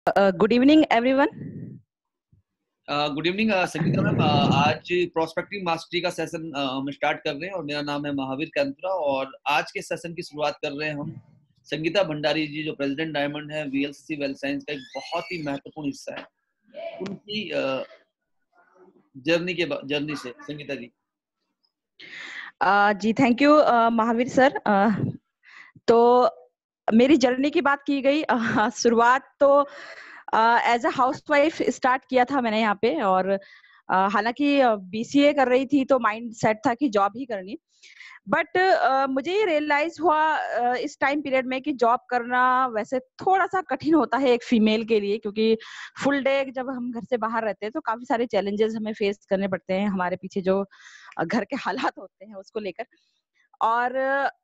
Good evening, everyone. Good evening Sangeeta ma'am. आज prospective mastery का session हम स्टार्ट कर रहे हैं और मेरा नाम है महावीर कंत्रा और आज के सेशन की शुरुआत कर रहे हैं हम संगीता भंडारी जी जो प्रेसिडेंट डायमंड है वीएलसीसी वेल्थ साइंस का एक बहुत ही महत्वपूर्ण हिस्सा है उनकी जर्नी से। संगीता जी। जी थैंक यू महावीर सर। तो मेरी जर्नी की बात की गई। शुरुआत तो एज अ हाउसवाइफ स्टार्ट किया था मैंने यहाँ पे, और हालांकि बीसीए कर रही थी तो माइंड सेट था कि जॉब ही करनी। बट मुझे ये रियलाइज हुआ इस टाइम पीरियड में कि जॉब करना वैसे थोड़ा सा कठिन होता है एक फीमेल के लिए, क्योंकि फुल डे जब हम घर से बाहर रहते हैं तो काफी सारे चैलेंजेस हमें फेस करने पड़ते हैं, हमारे पीछे जो घर के हालात होते हैं उसको लेकर। और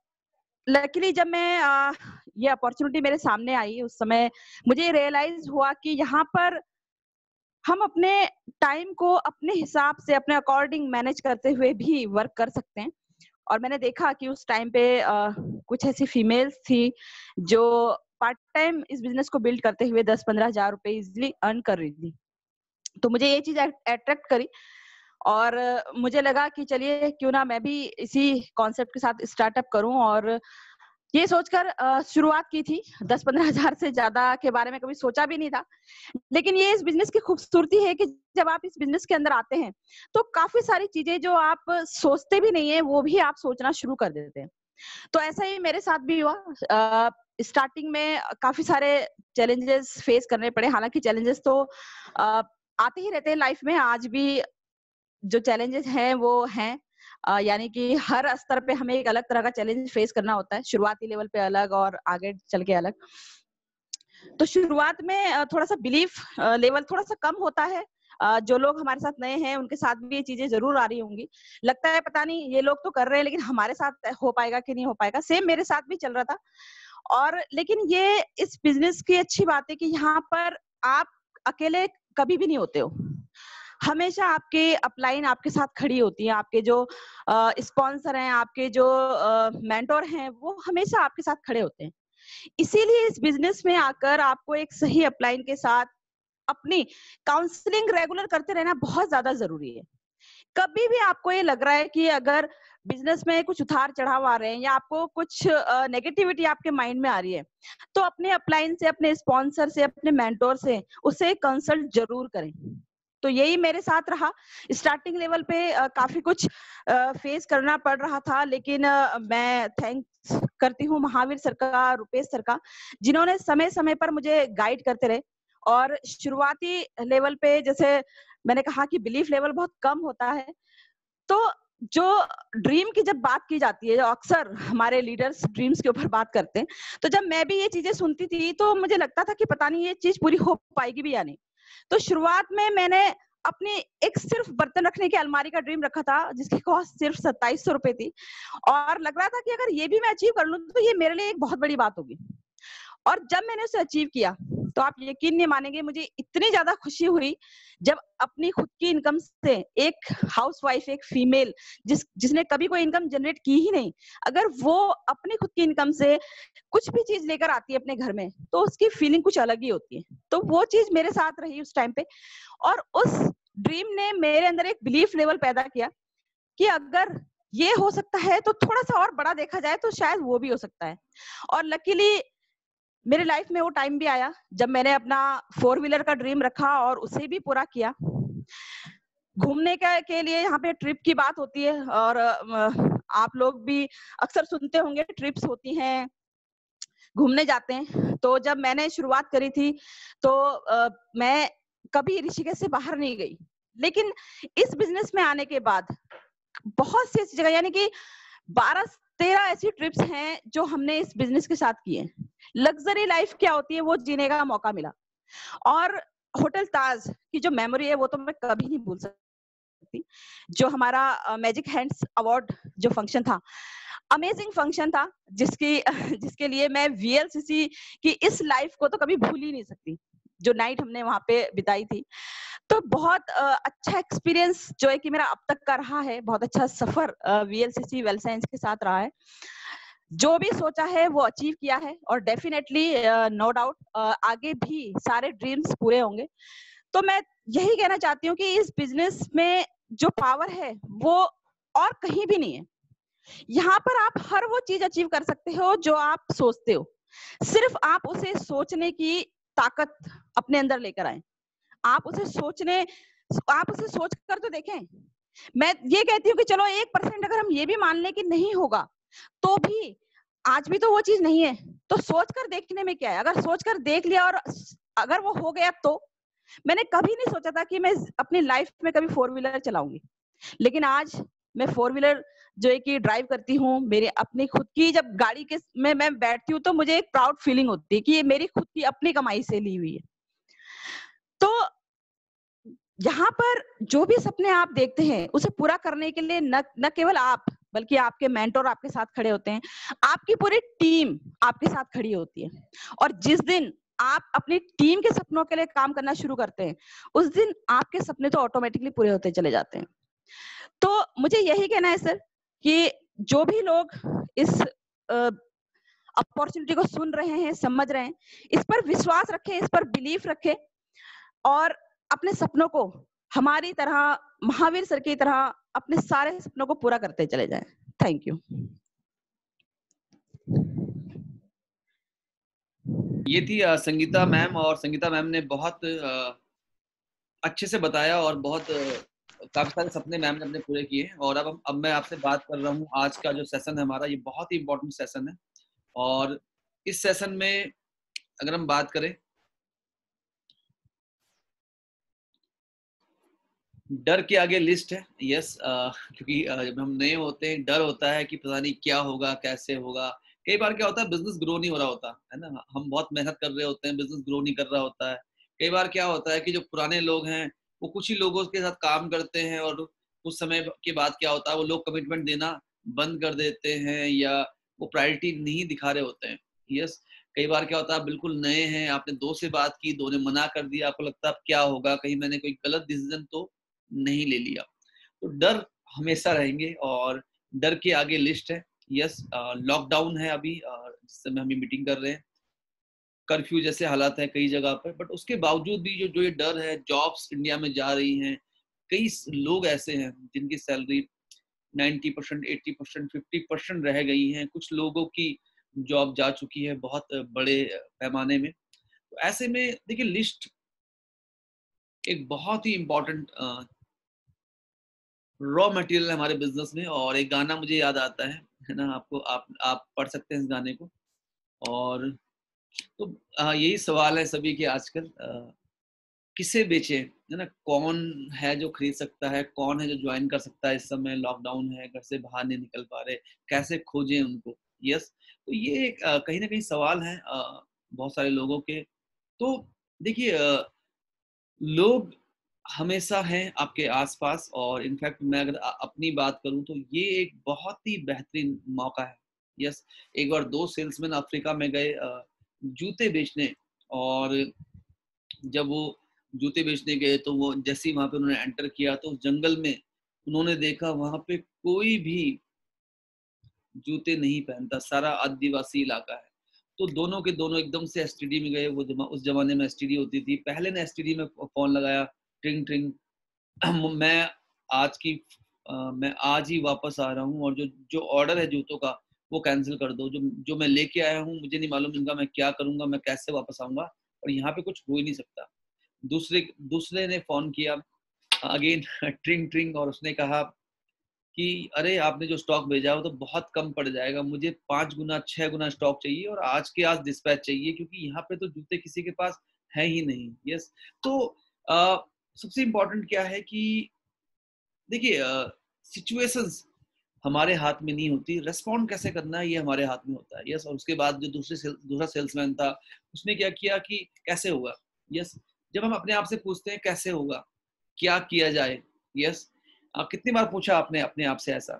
लकीली जब मैं ये अपॉर्चुनिटी मेरे सामने आई उस समय मुझे रियलाइज हुआ कि यहाँ पर हम अपने टाइम को अपने हिसाब से अपने अकॉर्डिंग मैनेज करते हुए भी वर्क कर सकते हैं। और मैंने देखा कि उस टाइम पे कुछ ऐसी फीमेल्स थी जो पार्ट टाइम इस बिजनेस को बिल्ड करते हुए 10-15 हजार रुपए इजिली अर्न कर रही थी। तो मुझे ये चीज अट्रैक्ट करी और मुझे लगा कि चलिए क्यों ना मैं भी इसी कॉन्सेप्ट के साथ स्टार्टअप करूं। और ये सोचकर शुरुआत की थी। 10-15 हजार से ज्यादा के बारे में कभी सोचा भी नहीं था। लेकिन ये इस बिजनेस की खूबसूरती है कि जब आप इस बिजनेस के अंदर आते हैं तो काफी सारी चीजें जो आप सोचते भी नहीं है वो भी आप सोचना शुरू कर देते हैं। तो ऐसा ही मेरे साथ भी हुआ। स्टार्टिंग में काफी सारे चैलेंजेस फेस करने पड़े। हालांकि चैलेंजेस तो अ, आते ही रहते हैं लाइफ में। आज भी जो चैलेंजेस हैं वो हैं। यानी कि हर स्तर पे हमें एक अलग तरह का चैलेंज फेस करना होता है, शुरुआती लेवल पे अलग और आगे चल के अलग। तो शुरुआत में थोड़ा सा बिलीफ लेवल थोड़ा सा कम होता है। जो लोग हमारे साथ नए हैं उनके साथ भी ये चीजें जरूर आ रही होंगी। लगता है पता नहीं ये लोग तो कर रहे हैं लेकिन हमारे साथ हो पाएगा कि नहीं हो पाएगा। सेम मेरे साथ भी चल रहा था। और लेकिन ये इस बिजनेस की अच्छी बात है कि यहाँ पर आप अकेले कभी भी नहीं होते हो। हमेशा आपके अपलाइन आपके साथ खड़ी होती है। आपके जो स्पॉन्सर हैं, आपके जो मेंटोर हैं, वो हमेशा आपके साथ खड़े होते हैं। इसीलिए इस बिजनेस में आकर आपको एक सही अपलाइन के साथ अपनी काउंसलिंग रेगुलर करते रहना बहुत ज्यादा जरूरी है। कभी भी आपको ये लग रहा है कि अगर बिजनेस में कुछ उतार चढ़ाव आ रहे हैं या आपको कुछ नेगेटिविटी आपके माइंड में आ रही है, तो अपने अपलाइन से, अपने स्पॉन्सर से, अपने मेंटोर से उससे कंसल्ट जरूर करें। तो यही मेरे साथ रहा। स्टार्टिंग लेवल पे काफी कुछ फेस करना पड़ रहा था, लेकिन मैं थैंक्स करती हूँ महावीर सर का, रुपेश सर का, जिन्होंने समय समय पर मुझे गाइड करते रहे। और शुरुआती लेवल पे जैसे मैंने कहा कि बिलीफ लेवल बहुत कम होता है। तो जो ड्रीम की जब बात की जाती है, जो अक्सर हमारे लीडर्स ड्रीम्स के ऊपर बात करते हैं, तो जब मैं भी ये चीजें सुनती थी तो मुझे लगता था कि पता नहीं ये चीज पूरी हो पाएगी भी या नहीं। तो शुरुआत में मैंने अपनी एक सिर्फ बर्तन रखने की अलमारी का ड्रीम रखा था जिसकी कॉस्ट सिर्फ 2700 रुपए थी। और लग रहा था कि अगर ये भी मैं अचीव कर लूं तो ये मेरे लिए एक बहुत बड़ी बात होगी। और जब मैंने उसे अचीव किया तो आप यकीन नहीं मानेंगे, मुझे इतनी ज्यादा खुशी हुई जब अपनी खुद की इनकम से एक हाउसवाइफ, एक फीमेल जिसने कभी कोई इनकम जनरेट की ही नहीं, अगर वो अपनी खुद की इनकम से कुछ भी चीज लेकर आती है अपने घर में तो उसकी फीलिंग कुछ अलग ही होती है। तो वो चीज मेरे साथ रही उस टाइम पे। और उस ड्रीम ने मेरे अंदर एक बिलीफ लेवल पैदा किया कि अगर ये हो सकता है तो थोड़ा सा और बड़ा देखा जाए तो शायद वो भी हो सकता है। और लकीली मेरे लाइफ में वो टाइम भी आया जब मैंने अपना 4 व्हीलर का ड्रीम रखा और उसे भी पूरा किया। घूमने का के लिए यहाँ पे ट्रिप की बात होती है और आप लोग भी अक्सर सुनते होंगे ट्रिप्स होती हैं, घूमने जाते हैं। तो जब मैंने शुरुआत करी थी तो मैं कभी ऋषिकेश से बाहर नहीं गई। लेकिन इस बिजनेस में आने के बाद बहुत सी ऐसी जगह, यानी कि 12-13 ऐसी ट्रिप्स हैं जो हमने इस बिजनेस के साथ की है। लग्जरी लाइफ क्या होती है वो जीने का मौका मिला। और होटल ताज की जो मेमोरी है वो तो मैं कभी नहीं भूल सकती। जो हमारा मैजिक हैंड्स अवार्ड जो फंक्शन था, अमेजिंग फंक्शन था, जिसकी जिसके लिए मैं वीएलसीसी की इस लाइफ को तो कभी भूल ही नहीं सकती। जो नाइट हमने वहां पे बिताई थी, तो बहुत अच्छा एक्सपीरियंस जो है कि मेरा अब तक का रहा है। बहुत अच्छा सफर वीएलसीसी वेल्थ साइंस के साथ रहा है। जो भी सोचा है वो अचीव किया है, और डेफिनेटली नो डाउट आगे भी सारे ड्रीम्स पूरे होंगे। तो मैं यही कहना चाहती हूँ कि इस बिजनेस में जो पावर है वो और कहीं भी नहीं है। यहाँ पर आप हर वो चीज अचीव कर सकते हो जो आप सोचते हो, सिर्फ आप उसे सोचने की ताकत अपने अंदर लेकर आए। आप उसे सोच कर तो देखें। मैं ये कहती हूँ कि चलो 1% अगर हम ये भी मान लें कि नहीं होगा, तो भी आज भी तो वो चीज नहीं है, तो सोच कर देखने में क्या है। अगर सोच कर देख लिया और अगर वो हो गया, तो मैंने कभी नहीं सोचा था कि मैं अपनी लाइफ में कभी 4 व्हीलर चलाऊंगी, लेकिन आज मैं 4 व्हीलर जो है कि ड्राइव करती हूँ। मेरे अपनी खुद की जब गाड़ी के में मैं बैठती हूँ तो मुझे एक प्राउड फीलिंग होती है कि ये मेरी खुद की अपनी कमाई से ली हुई है। तो यहाँ पर जो भी सपने आप देखते हैं उसे पूरा करने के लिए न केवल आप, बल्कि आपके मेंटर आपके साथ खड़े होते हैं, आपकी पूरी टीम आपके साथ खड़ी होती है। और जिस दिन आप अपनी टीम के सपनों के लिए काम करना शुरू करते हैं, उस दिन आपके सपने तो ऑटोमेटिकली पूरे होते चले जाते हैं। तो मुझे यही कहना है सर कि जो भी लोग इस अपॉर्चुनिटी को सुन रहे हैं, समझ रहे हैं, इस पर विश्वास रखें, इस पर बिलीफ रखें, और अपने सपनों को हमारी तरह, महावीर सर की तरह अपने सारे सपनों को पूरा करते चले जाएं। Thank you. ये थी संगीता मैम, और संगीता मैम ने बहुत अच्छे से बताया, और बहुत काफी सारे सपने मैम ने अपने पूरे किए। और अब मैं आपसे बात कर रहा हूँ, आज का जो सेशन है हमारा, ये बहुत ही इंपॉर्टेंट सेशन है। और इस सेशन में अगर हम बात करें, डर के आगे लिस्ट है। यस, क्योंकि जब हम नए होते हैं डर होता है कि पता नहीं क्या होगा, कैसे होगा। कई बार क्या होता है, बिजनेस ग्रो नहीं हो रहा होता है ना, हम बहुत मेहनत कर रहे होते हैं, बिजनेस ग्रो नहीं कर रहा होता है। कई बार क्या होता है कि जो पुराने लोग हैं वो कुछ ही लोगों के साथ काम करते हैं, और कुछ समय के बाद क्या होता है, वो लोग कमिटमेंट देना बंद कर देते हैं, या वो प्रायोरिटी नहीं दिखा रहे होते हैं। यस, कई बार क्या होता है, आप बिल्कुल नए हैं, आपने दो से बात की, दो ने मना कर दिया, आपको लगता है अब क्या होगा, कहीं मैंने कोई गलत डिसीजन तो नहीं ले लिया। तो डर हमेशा रहेंगे, और डर के आगे लिस्ट है। यस, लॉकडाउन है अभी, जिस समय हम मीटिंग कर रहे हैं, कर्फ्यू जैसे हालात है कई जगह पर, बट उसके बावजूद भी जो ये डर है, जॉब्स इंडिया में जा रही हैं। कई लोग ऐसे हैं जिनकी सैलरी 90%, 80%, 50% रह गई हैं। कुछ लोगों की जॉब जा चुकी है बहुत बड़े पैमाने में। तो ऐसे में देखिए, लिस्ट एक बहुत ही इम्पोर्टेंट रॉ मटेरियल है हमारे बिजनेस में। और एक गाना मुझे याद आता है ना, आपको आप पढ़ सकते हैं इस गाने को। और तो यही सवाल है सभी के आजकल, किसे बेचे, है ना, कौन है जो खरीद सकता है, कौन है जो ज्वाइन कर सकता है। इस समय लॉकडाउन है, घर से बाहर नहीं निकल पा रहे, कैसे खोजें उनको। यस, तो ये कहीं ना कहीं सवाल है बहुत सारे लोगों के। तो देखिए, लोग हमेशा हैं आपके आसपास, और इनफैक्ट मैं अगर अपनी बात करूं तो ये एक बहुत ही बेहतरीन मौका है। यस, एक बार दो सेल्समैन अफ्रीका में गए जूते बेचने, और जब वो जूते बेचने गए तो वो जैसे ही वहां पे उन्होंने एंटर किया तो उस जंगल में उन्होंने देखा वहां पे कोई भी जूते नहीं पहनता, सारा आदिवासी इलाका है। तो दोनों के दोनों एकदम से एसटीडी में गए। वो उस जमाने में एसटीडी होती थी, पहले ने एसटीडी में फोन लगाया, ट्रिंग ट्रिंग। मैं मैं आज ही वापस आ रहा हूँ, और जो जो ऑर्डर है जूतों का वो कैंसिल कर दो। जो जो मैं लेके आया हूँ मुझे नहीं मालूम इनका मैं क्या करूंगा, मैं कैसे वापस आऊंगा, और यहाँ पे कुछ हो ही नहीं सकता। दूसरे दूसरे ने फोन किया अगेन, ट्रिंग ट्रिंग, और उसने कहा कि अरे आपने जो स्टॉक भेजा वो तो बहुत कम पड़ जाएगा, मुझे 5 गुना 6 गुना स्टॉक चाहिए, और आज के आज डिस्पैच चाहिए, क्योंकि यहाँ पे तो जूते किसी के पास है ही नहीं। यस, तो सबसे इम्पोर्टेंट क्या है कि देखिए, सिचुएशंस हमारे हाथ में नहीं होती, रेस्पॉन्ड कैसे करना है ये हमारे हाथ में होता है। यस, और उसके बाद जो दूसरा सेल्समैन था उसने क्या किया कि कैसे होगा। यस, जब हम अपने आप से पूछते हैं कैसे होगा, क्या किया जाए। यस, कितनी बार पूछा आपने अपने आप से ऐसा।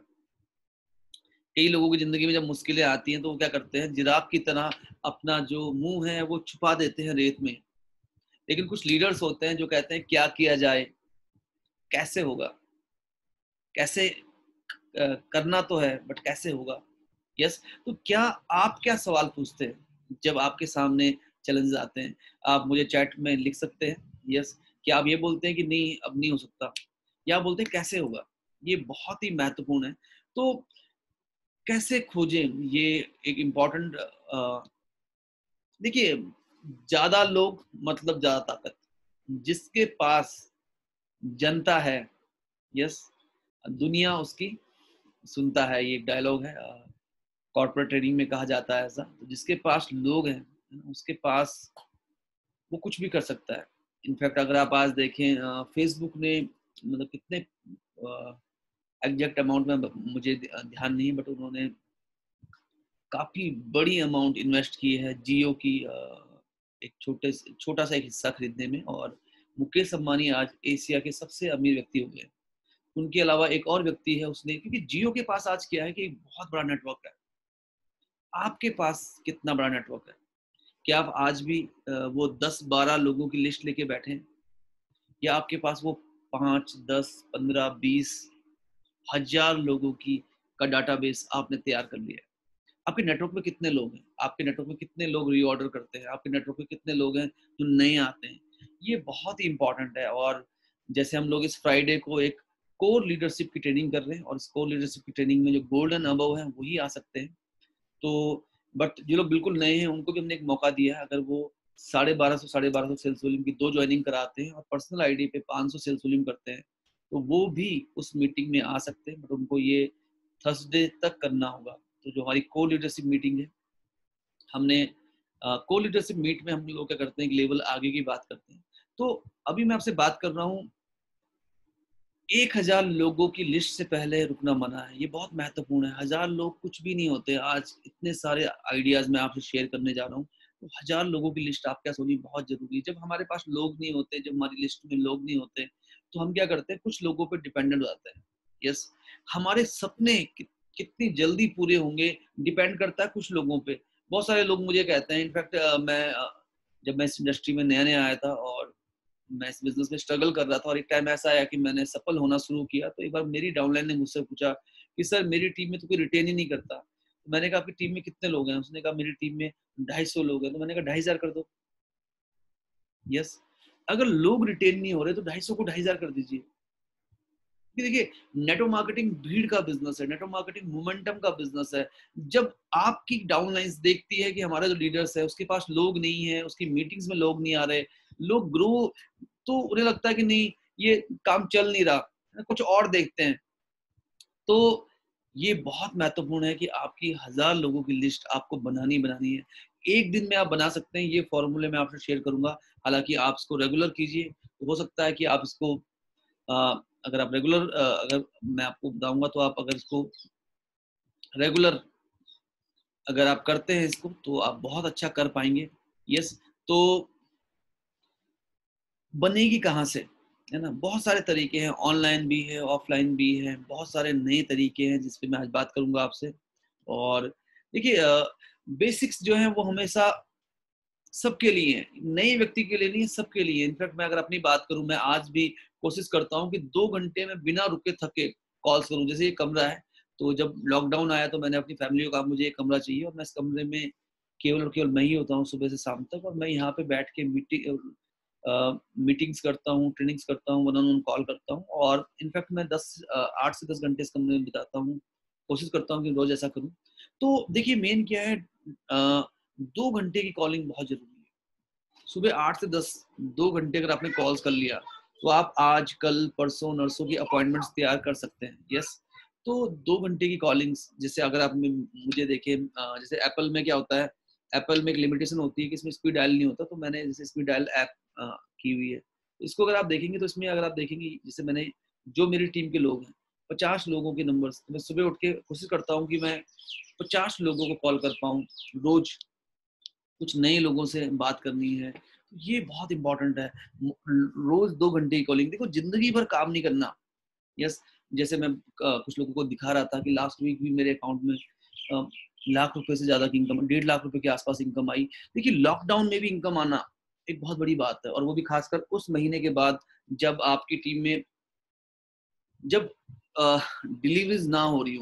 कई लोगों की जिंदगी में जब मुश्किलें आती हैं तो वो क्या करते हैं, जिराफ की तरह अपना जो मुंह है वो छुपा देते हैं रेत में। लेकिन कुछ लीडर्स होते हैं जो कहते हैं क्या किया जाए, कैसे होगा, कैसे करना तो है बट कैसे होगा। यस। तो क्या आप क्या सवाल पूछते हैं जब आपके सामने चैलेंजेस आते हैं? आप मुझे चैट में लिख सकते हैं। यस। क्या आप ये बोलते हैं कि नहीं अब नहीं हो सकता, या आप बोलते हैं कैसे होगा? ये बहुत ही महत्वपूर्ण है। तो कैसे खोजें, ये एक इम्पोर्टेंट देखिए, ज्यादा लोग मतलब ज्यादा ताकत। जिसके पास जनता है, यस, दुनिया उसकी सुनता है। ये एक डायलॉग है, कॉर्पोरेट ट्रेडिंग में कहा जाता है ऐसा। तो जिसके पास लोग हैं, उसके पास वो कुछ भी कर सकता है। इनफैक्ट अगर आप आज देखें, फेसबुक ने मतलब कितने एग्जैक्ट अमाउंट में मुझे ध्यान नहीं, बट उन्होंने काफी बड़ी अमाउंट इन्वेस्ट की है जियो की एक छोटा सा एक हिस्सा खरीदने में। और मुकेश अंबानी आज एशिया के सबसे अमीर व्यक्ति हो गए। उनके अलावा एक और व्यक्ति है, उसने, क्योंकि जियो के पास आज क्या है कि एक बहुत बड़ा नेटवर्क है। आपके पास कितना बड़ा नेटवर्क है? क्या आप आज भी वो 10-12 लोगों की लिस्ट लेके बैठे हैं, या आपके पास वो 5, 10, 15, 20 हजार लोगों की का डाटाबेस आपने तैयार कर लिया है? आपके नेटवर्क में कितने लोग हैं? आपके नेटवर्क में कितने लोग रीऑर्डर करते हैं? आपके नेटवर्क में कितने लोग हैं जो नए आते हैं? ये बहुत ही इंपॉर्टेंट है। और जैसे हम लोग इस फ्राइडे को एक कोर लीडरशिप की ट्रेनिंग कर रहे हैं, और इस कोर लीडरशिप की ट्रेनिंग में जो गोल्डन अबव है वही आ सकते हैं। तो बट जो लोग बिल्कुल नए हैं उनको भी हमने एक मौका दिया है। अगर वो 1250 सेल्स वॉल्यूम की 2 ज्वाइनिंग कराते हैं और पर्सनल आईडी पे 500 सेल्स वॉल्यूम करते हैं, तो वो भी उस मीटिंग में आ सकते हैं। बट उनको ये थर्सडे तक करना होगा। तो जो हमारी को लीडरशिप मीटिंग है, हमने को लीडरशिप मीट में हम लोग क्या करते हैं, एक लेवल आगे की बात करते हैं। तो अभी मैं आपसे बात कर रहा हूँ, 1000 लोगों की लिस्ट से पहले रुकना मना है। ये बहुत महत्वपूर्ण है। 1000 लोग कुछ भी नहीं होते। आज इतने सारे आइडियाज मैं आपसे शेयर करने जा रहा हूँ। तो 1000 लोगों की लिस्ट आपके पास होनी बहुत जरूरी है। जब हमारे पास लोग नहीं होते, जब हमारी लिस्ट में लोग नहीं होते, तो हम क्या करते हैं, कुछ लोगों पे डिपेंडेंट हो जाते हैं। यस। हमारे सपने कितनी जल्दी पूरे होंगे डिपेंड करता है कुछ लोगों पे। बहुत सारे लोग मुझे कहते हैं, इनफैक्ट जब मैं इस इंडस्ट्री में नया नया आया था और मैं इस बिजनेस में स्ट्रगल कर रहा था, और एक टाइम ऐसा आया कि मैंने सफल होना शुरू किया, तो एक बार मेरी डाउनलाइन ने मुझसे पूछा कि सर मेरी टीम में तो कोई रिटेन ही नहीं करता। तो मैंने कहा आपकी टीम में कितने लोग हैं? उसने कहा मेरी टीम में 250 लोग हैं। तो मैंने कहा 2500 कर दो। यस। अगर लोग रिटेन नहीं हो रहे तो 250 को 2500 कर दीजिए। देखिए, नेटवर्क मार्केटिंग भीड़ का बिजनेस है, नेटवर्क मार्केटिंग मोमेंटम का बिजनेस है। जब आपकी डाउनलाइंस देखती है कि हमारा जो लीडर्स है उसके पास लोग नहीं है, उसकी मीटिंग्स में लोग नहीं आ रहे, लोग ग्रो, तो उन्हें लगता है कि नहीं ये काम चल नहीं रहा, कुछ और देखते हैं। तो ये बहुत महत्वपूर्ण है कि आपकी 1000 लोगों की लिस्ट आपको बनानी है। एक दिन में आप बना सकते हैं। ये फॉर्मूले मैं आपसे शेयर करूंगा। हालांकि आप इसको रेगुलर कीजिए, तो हो सकता है कि आप इसको अगर आप रेगुलर अगर मैं आपको बताऊंगा, तो आप अगर इसको रेगुलर अगर आप करते हैं इसको, तो आप बहुत अच्छा कर पाएंगे। यस। तो बनेगी कहाँ से, है ना? बहुत सारे तरीके हैं, ऑनलाइन भी है, ऑफलाइन भी है, बहुत सारे नए तरीके हैं जिस पे मैं आज बात करूंगा आपसे। और देखिए, बेसिक्स जो है वो हमेशा सबके लिए है, नए व्यक्ति के लिए नहीं, सबके लिए। इनफैक्ट मैं अगर अपनी बात करूं, मैं आज भी कोशिश करता हूं कि 2 घंटे में बिना रुके थके कॉल्स करूं। जैसे ये कमरा है, तो जब लॉकडाउन आया तो मैंने अपनी फैमिली को कहा मुझे एक कमरा चाहिए, और मैं इस कमरे में केवल और केवल मैं ही होता हूँ सुबह से शाम तक। और मैं यहाँ पे बैठ के मीटिंग्स करता हूँ, ट्रेनिंग्स करता हूँ, वन ऑन वन कॉल करता हूँ। और इनफैक्ट मैं 8 से 10 घंटे इस कमरे में बिताता हूँ। कोशिश करता हूँ कि रोज ऐसा करूँ। तो देखिए, मेन क्या है, 2 घंटे की कॉलिंग बहुत जरूरी है। सुबह 8 से 10 2 घंटे अगर आपने कॉल्स कर लिया, तो आप आज कल परसों नर्सों की अपॉइंटमेंट्स तैयार कर सकते हैं। यस। तो 2 घंटे की कॉलिंग्स, जैसे अगर आप मुझे देखें, जैसे एप्पल में क्या होता है, एप्पल में एक लिमिटेशन होती है कि इसमें स्पीड डायल नहीं होता। तो मैंने जैसे स्पीड डायल ऐप की हुई है, इसको अगर आप देखेंगे, तो इसमें अगर आप देखेंगे, जैसे मैंने जो मेरी टीम के लोग हैं 50 लोगों के नंबर्स, तो मैं सुबह उठ के कोशिश करता हूँ कि मैं 50 लोगों को कॉल कर पाऊँ रोज। कुछ नए लोगों से बात करनी है, तो ये बहुत इंपॉर्टेंट है। रोज 2 घंटे की कॉलिंग। देखो, जिंदगी भर काम नहीं करना। यस। जैसे मैं कुछ लोगों को दिखा रहा था कि लास्ट वीक भी मेरे अकाउंट में लाख रुपए से ज्यादा की इनकम, 1.5 लाख रुपए के आसपास इनकम आई। देखिए, लॉकडाउन में भी इनकम आना एक बहुत बड़ी बात है, और वो भी खासकर उस महीने के बाद जब आपकी टीम में जब डिलीवरीज ना हो रही हूँ।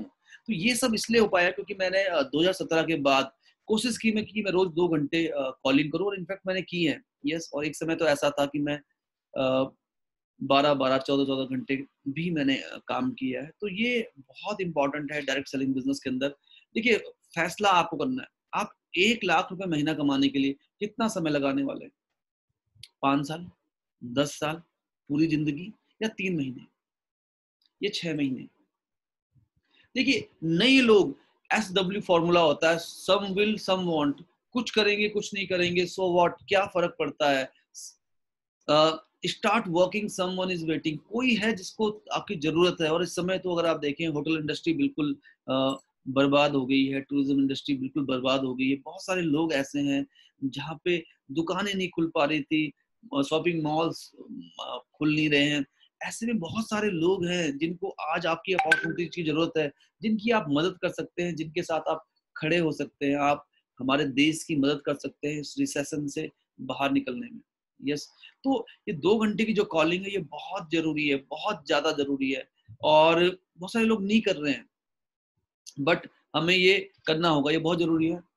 तो ये सब इसलिए हो पाया क्योंकि मैंने 2017 के बाद कोशिश की मैं रोज 2 घंटे कॉलिंग करूं, और इनफैक्ट मैंने की है। यस, और एक समय तो ऐसा था कि मैं 12-12, 14-14 घंटे भी मैंने काम किया है। तो ये बहुत इंपॉर्टेंट है डायरेक्ट सेलिंग बिजनेस के अंदर। देखिए, फैसला आपको करना है। आप 1 लाख रुपए महीना कमाने के लिए कितना समय लगाने वाले हैं? 5 साल, 10 साल, पूरी जिंदगी, या 3 महीने, या 6 महीने? देखिए, नए लोग SW फॉर्मूला होता है, सम विल सम वांट। कुछ करेंगे, कुछ नहीं करेंगे, सो व्हाट, क्या फर्क पड़ता है? Start working, someone is waiting. कोई है जिसको आपकी जरूरत है। और इस समय तो अगर आप देखें, होटल इंडस्ट्री बिल्कुल बर्बाद हो गई है, टूरिज्म इंडस्ट्री बिल्कुल बर्बाद हो गई है। बहुत सारे लोग ऐसे हैं जहाँ पे दुकानें नहीं खुल पा रही थी, शॉपिंग मॉल्स खुल नहीं रहे हैं। ऐसे में बहुत सारे लोग हैं जिनको आज आपकी अपॉर्चुनिटी की जरूरत है, जिनकी आप मदद कर सकते हैं, जिनके साथ आप खड़े हो सकते हैं। आप हमारे देश की मदद कर सकते हैं इस रिसेशन से बाहर निकलने में। यस, तो ये 2 घंटे की जो कॉलिंग है, ये बहुत जरूरी है, बहुत ज्यादा जरूरी है। और बहुत सारे लोग नहीं कर रहे हैं, बट हमें ये करना होगा, ये बहुत जरूरी है।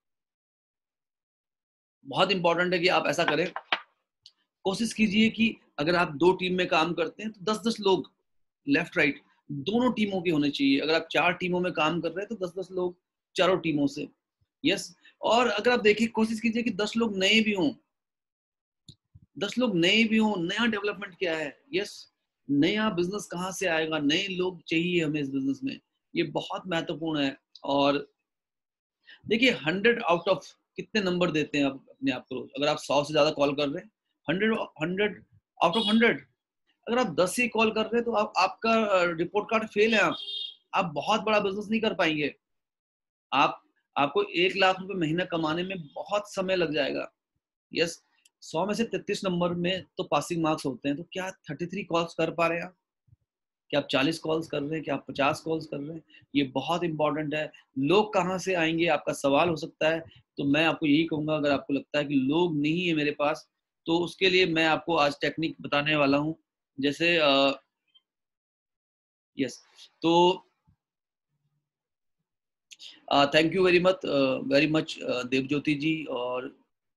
बहुत इंपॉर्टेंट है कि आप ऐसा करें। कोशिश कीजिए कि अगर आप 2 टीम में काम करते हैं तो 10-10 लोग लेफ्ट राइट दोनों टीमों के होने चाहिए। अगर आप 4 टीमों में काम कर रहे हैं तो 10-10 लोग चारों टीमों से। यस, और अगर आप देखिए, कोशिश कीजिए कि 10 लोग नए भी हों, 10 लोग नए भी हों। नया डेवलपमेंट क्या है? यस, नया बिजनेस कहाँ से आएगा? नए लोग चाहिए हमें इस बिजनेस में, ये बहुत महत्वपूर्ण है। और देखिए, 100 आउट ऑफ कितने नंबर देते हैं आप अपने आप को? अगर आप 100 से ज्यादा कॉल कर रहे हैं, 100 आउट ऑफ 100। अगर आप 10 ही कॉल कर रहे हैं तो आपका रिपोर्ट कार्ड फेल है। आप बहुत बड़ा बिजनेस नहीं कर पाएंगे। आप आपको 1 लाख रुपए महीना कमाने में बहुत समय लग जाएगा। यस, 100 में से 33 नंबर में तो पासिंग मार्क्स होते हैं। तो क्या 33 कॉल्स कर पा रहे हैं आप? क्या आप 40 कॉल्स कर रहे हैं? क्या आप 50 कॉल्स कर रहे हैं? ये बहुत इंपॉर्टेंट है। लोग कहाँ से आएंगे, आपका सवाल हो सकता है। तो मैं आपको यही कहूंगा, अगर आपको लगता है कि लोग नहीं है मेरे पास, तो उसके लिए मैं आपको आज टेक्निक बताने वाला हूँ। जैसे यस, तो thank you very much Devjyoti ji. और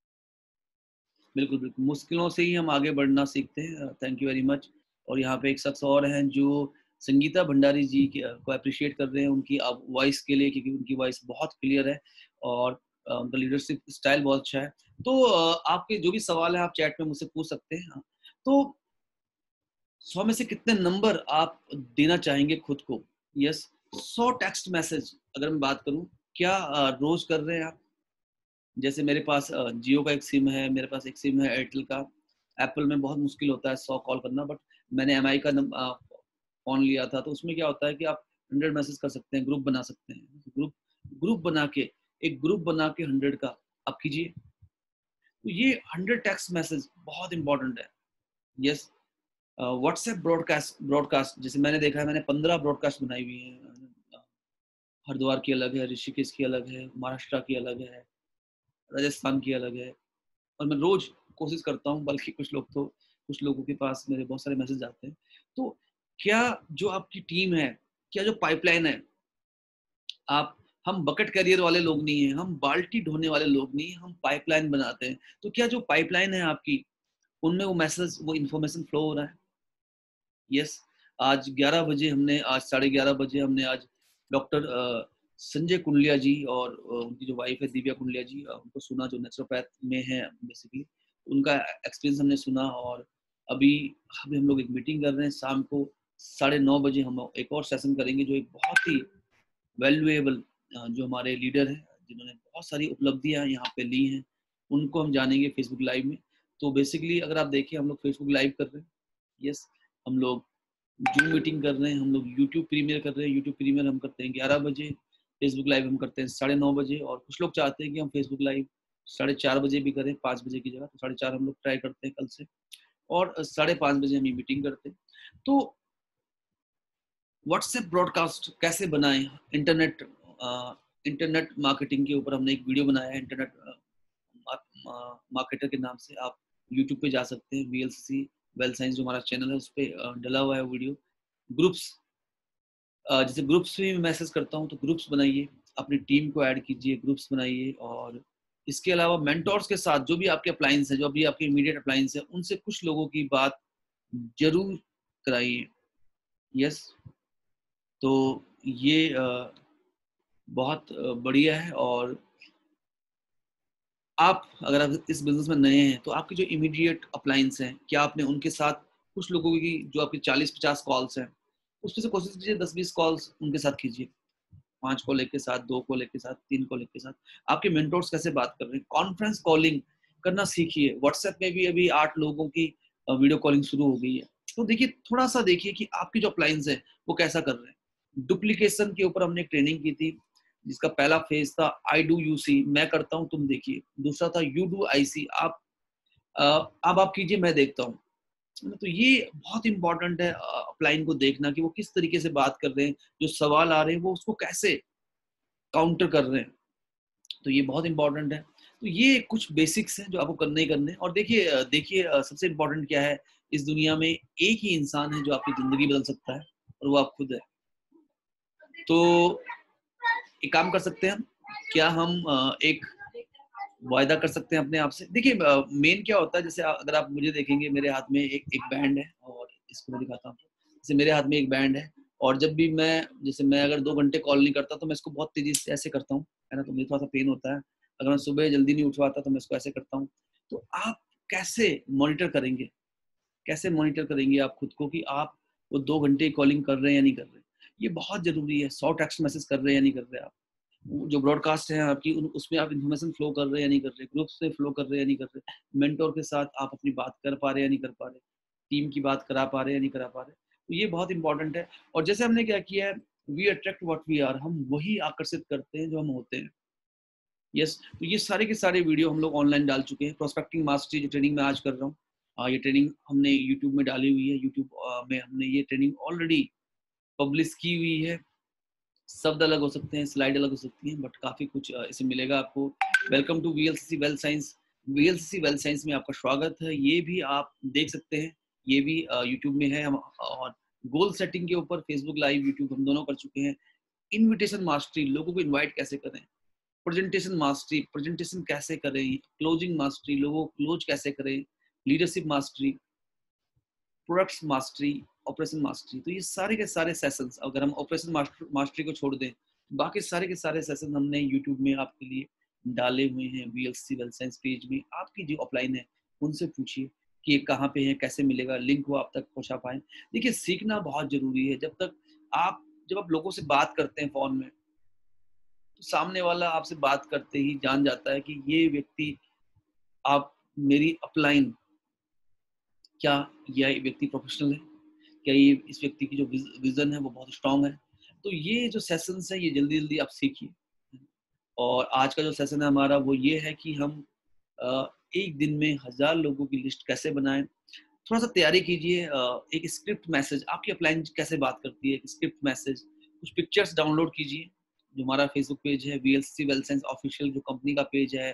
बिल्कुल बिल्कुल, मुश्किलों से ही हम आगे बढ़ना सीखते हैं। Thank you very much. और यहाँ पे एक शख्स और हैं जो संगीता भंडारी जी को अप्रिशिएट कर रहे हैं उनकी वॉइस के लिए, क्योंकि उनकी वॉइस बहुत क्लियर है और उनका लीडरशिप स्टाइल बहुत अच्छा है। तो आपके जो भी सवाल है आप चैट में मुझसे पूछ सकते हैं। हाँ, तो 100 में से कितने नंबर आप देना चाहेंगे खुद को? यस, 100 टेक्स्ट मैसेज अगर मैं बात करूं, क्या रोज कर रहे हैं आप? जैसे मेरे पास जियो का एक सिम है, मेरे पास एक सिम है एयरटेल का। एप्पल में बहुत मुश्किल होता है 100 कॉल करना, बट मैंने एमआई का फोन लिया था, तो उसमें क्या होता है कि आप 100 मैसेज कर सकते हैं, ग्रुप बना सकते हैं। ग्रुप ग्रुप बना के, एक ग्रुप बना के 100 का आप कीजिए। तो ये 100 टेक्स्ट मैसेज बहुत इंपॉर्टेंट है। यस, व्हाट्सएप ब्रॉडकास्ट ब्रॉडकास्ट जैसे मैंने देखा है, मैंने 15 ब्रॉडकास्ट बनाई हुई है। हरिद्वार की अलग है, ऋषिकेश की अलग है, महाराष्ट्र की अलग है, राजस्थान की अलग है। और मैं रोज कोशिश करता हूँ, बल्कि कुछ लोगों के पास मेरे बहुत सारे मैसेज आते हैं। तो क्या जो आपकी टीम है, क्या जो पाइपलाइन है, आप हम बकेट कैरियर वाले लोग नहीं है, हम बाल्टी ढोने वाले लोग नहीं है, हम पाइपलाइन बनाते हैं। तो क्या जो पाइपलाइन है आपकी, उनमें वो मैसेज, वो इन्फॉर्मेशन फ्लो हो रहा है? यस, आज 11 बजे हमने, आज 11:30 बजे हमने आज डॉक्टर संजय कुंडलिया जी और उनकी जो वाइफ है दिव्या कुंडलिया जी, उनको सुना, जो नेचुरोपैथ में है बेसिकली। उनका एक्सपीरियंस हमने सुना। और अभी अभी हम लोग एक मीटिंग कर रहे हैं, शाम को 9:30 बजे हम एक और सेशन करेंगे, जो एक बहुत ही वैल्यूएबल, जो हमारे लीडर हैं जिन्होंने बहुत सारी उपलब्धियां यहाँ पे ली हैं, उनको हम जानेंगे फेसबुक लाइव में। तो बेसिकली अगर आप देखें, हम लोग फेसबुक लाइव कर रहे हैं। यस, हम लोग जूम मीटिंग कर रहे हैं, हम लोग यूट्यूब प्रीमियर कर रहे हैं। यूट्यूब प्रीमियर हम करते हैं 11 बजे, फेसबुक लाइव हम करते हैं 9:30 बजे। और कुछ लोग चाहते हैं कि हम फेसबुक लाइव 4:30 बजे भी करें, 5 बजे की जगह। तो 4:30 हम लोग ट्राई करते हैं कल से, और 5:30 बजे हम ये मीटिंग करते हैं। तो व्हाट्सएप ब्रॉडकास्ट कैसे बनाएं? इंटरनेट इंटरनेट मार्केटिंग के ऊपर हमने एक वीडियो बनाया है, इंटरनेट मार्केटर के नाम से। आप यूट्यूब पे जा सकते हैं, VLCC वेल साइंस जो हमारा चैनल है, उस पर डला हुआ है वीडियो। ग्रुप्स जैसे ग्रुप्स में मैसेज करता हूँ तो ग्रुप्स बनाइए, अपनी टीम को ऐड कीजिए, ग्रुप्स बनाइए। और इसके अलावा मेंटोर्स के साथ जो भी आपके अप्लायंस है, जो भी आपके इमीडिएट अप्लायंस है, उनसे कुछ लोगों की बात जरूर कराइए। यस, तो ये बहुत बढ़िया है। और आप अगर आप इस बिजनेस में नए हैं तो आपके जो इमीडिएट अप्लायंस हैं, क्या आपने उनके साथ कुछ लोगों की जो आपकी 40-50 कॉल्स हैं, उसमें से कोशिश कीजिए 10-20 कॉल्स उनके साथ कीजिए। 5 कॉल के साथ, 2 कॉल के साथ, 3 कॉल के साथ। आपके मेंटोर्स कैसे बात कर रहे हैं, कॉन्फ्रेंस कॉलिंग करना सीखिए। व्हाट्सएप में भी अभी 8 लोगों की वीडियो कॉलिंग शुरू हो गई है। तो देखिए, थोड़ा सा देखिए कि आपके जो अप्लायंस है वो कैसा कर रहे हैं। डुप्लीकेशन के ऊपर हमने एक ट्रेनिंग की थी, जिसका पहला फेज था आई डू यू सी, मैं करता हूँ तुम देखिए। दूसरा था यू डू आई सी, अब आप कीजिए मैं देखता हूँ। तो ये बहुत इंपॉर्टेंट है अपलाइन को देखना कि वो किस तरीके से बात कर रहे हैं, जो सवाल आ रहे हैं वो उसको कैसे काउंटर कर रहे हैं। तो ये बहुत इंपॉर्टेंट है। तो ये कुछ बेसिक्स हैं जो आपको करने ही करने। और देखिए देखिए सबसे इंपॉर्टेंट क्या है, इस दुनिया में एक ही इंसान है जो आपकी जिंदगी बदल सकता है, और वो आप खुद है। तो एक काम कर सकते हैं हम, क्या हम एक वायदा कर सकते हैं अपने आप से। देखिए मेन क्या होता है, जैसे अगर आप मुझे देखेंगे, मेरे हाथ में एक बैंड है, और इसको मैं दिखाता हूँ। जैसे मेरे हाथ में एक बैंड है, और जब भी मैं अगर 2 घंटे कॉल नहीं करता तो मैं इसको बहुत तेजी से ऐसे करता हूँ, है ना, तो मुझे थोड़ा सा पेन होता है। अगर मैं सुबह जल्दी नहीं उठ पाता तो मैं इसको ऐसे करता हूँ। तो आप कैसे मॉनिटर करेंगे, कैसे मॉनिटर करेंगे आप खुद को कि आप वो 2 घंटे कॉलिंग कर रहे हैं या नहीं कर रहे। ये बहुत जरूरी है। 100 टेक्स्ट मैसेज कर रहे हैं या नहीं कर रहे आप, जो ब्रॉडकास्ट है आपकी उसमें आप इन्फॉर्मेशन फ्लो कर रहे हैं या नहीं कर रहे, ग्रुप्स में फ्लो कर रहे हैं या नहीं कर रहे, मेंटोर के साथ आप अपनी बात कर पा रहे हैं या नहीं कर पा रहे, टीम की बात करा पा रहे हैं या नहीं करा पा रहे। तो ये बहुत इंपॉर्टेंट है। और जैसे हमने क्या किया है, we attract what we are, हम वही आकर्षित करते हैं जो हम होते हैं। यस, तो ये सारे के सारे वीडियो हम लोग ऑनलाइन डाल चुके हैं। प्रोस्पेक्टिंग मास्टरी जो ट्रेनिंग मैं आज कर रहा हूँ, ये ट्रेनिंग हमने यूट्यूब में डाली हुई है। यूट्यूब में हमने ये ट्रेनिंग ऑलरेडी पब्लिश की हुई है। शब्द अलग हो सकते हैं, स्लाइड अलग हो सकती हैं, बट काफी कुछ इसमें मिलेगा आपको। Welcome to VLCC wealth science. VLCC wealth science में आपका स्वागत है। ये भी आप देख सकते हैं, ये भी यूट्यूब में है। हम और गोल सेटिंग के ऊपर फेसबुक लाइव, यूट्यूब हम दोनों कर चुके हैं। इनविटेशन मास्टरी, लोगों को इनवाइट कैसे करें। प्रेजेंटेशन मास्टरी, प्रेजेंटेशन कैसे करें। क्लोजिंग मास्टरी, लोगों को क्लोज कैसे करें। Leadership mastery, products mastery, operation mastery. तो ये सारे के सारे सेशंस, अगर हम ऑपरेशन मास्टरी को छोड़ दें, बाकी सारे के सारे सेशन हमने यूट्यूब में आपके लिए डाले हुए हैं। वीएलसी वेल्थ साइंस पेज में आपकी जो ऑफलाइन है उनसे पूछिए कि कहाँ पे है, कैसे मिलेगा, लिंक वो आप तक पहुंचा पाए। देखिए, सीखना बहुत जरूरी है। जब आप लोगों से बात करते हैं फोन में, तो सामने वाला आपसे बात करते ही जान जाता है कि ये व्यक्ति, आप मेरी अपलाइन, क्या यह व्यक्ति प्रोफेशनल है, क्या ये इस व्यक्ति की जो विजन है वो बहुत स्ट्रांग है। तो ये जो सेशंस है ये जल्दी जल्दी आप सीखिए। और आज का जो सेशन है हमारा वो ये है कि हम एक दिन में 1000 लोगों की लिस्ट कैसे बनाएं। थोड़ा सा तैयारी कीजिए। एक स्क्रिप्ट मैसेज, आपकी अपलाइन कैसे बात करती है, एक स्क्रिप्ट मैसेज, कुछ पिक्चर्स डाउनलोड कीजिए। जो हमारा फेसबुक पेज है वीएलसी वेल्थ साइंस ऑफिशियल, जो कंपनी का पेज है,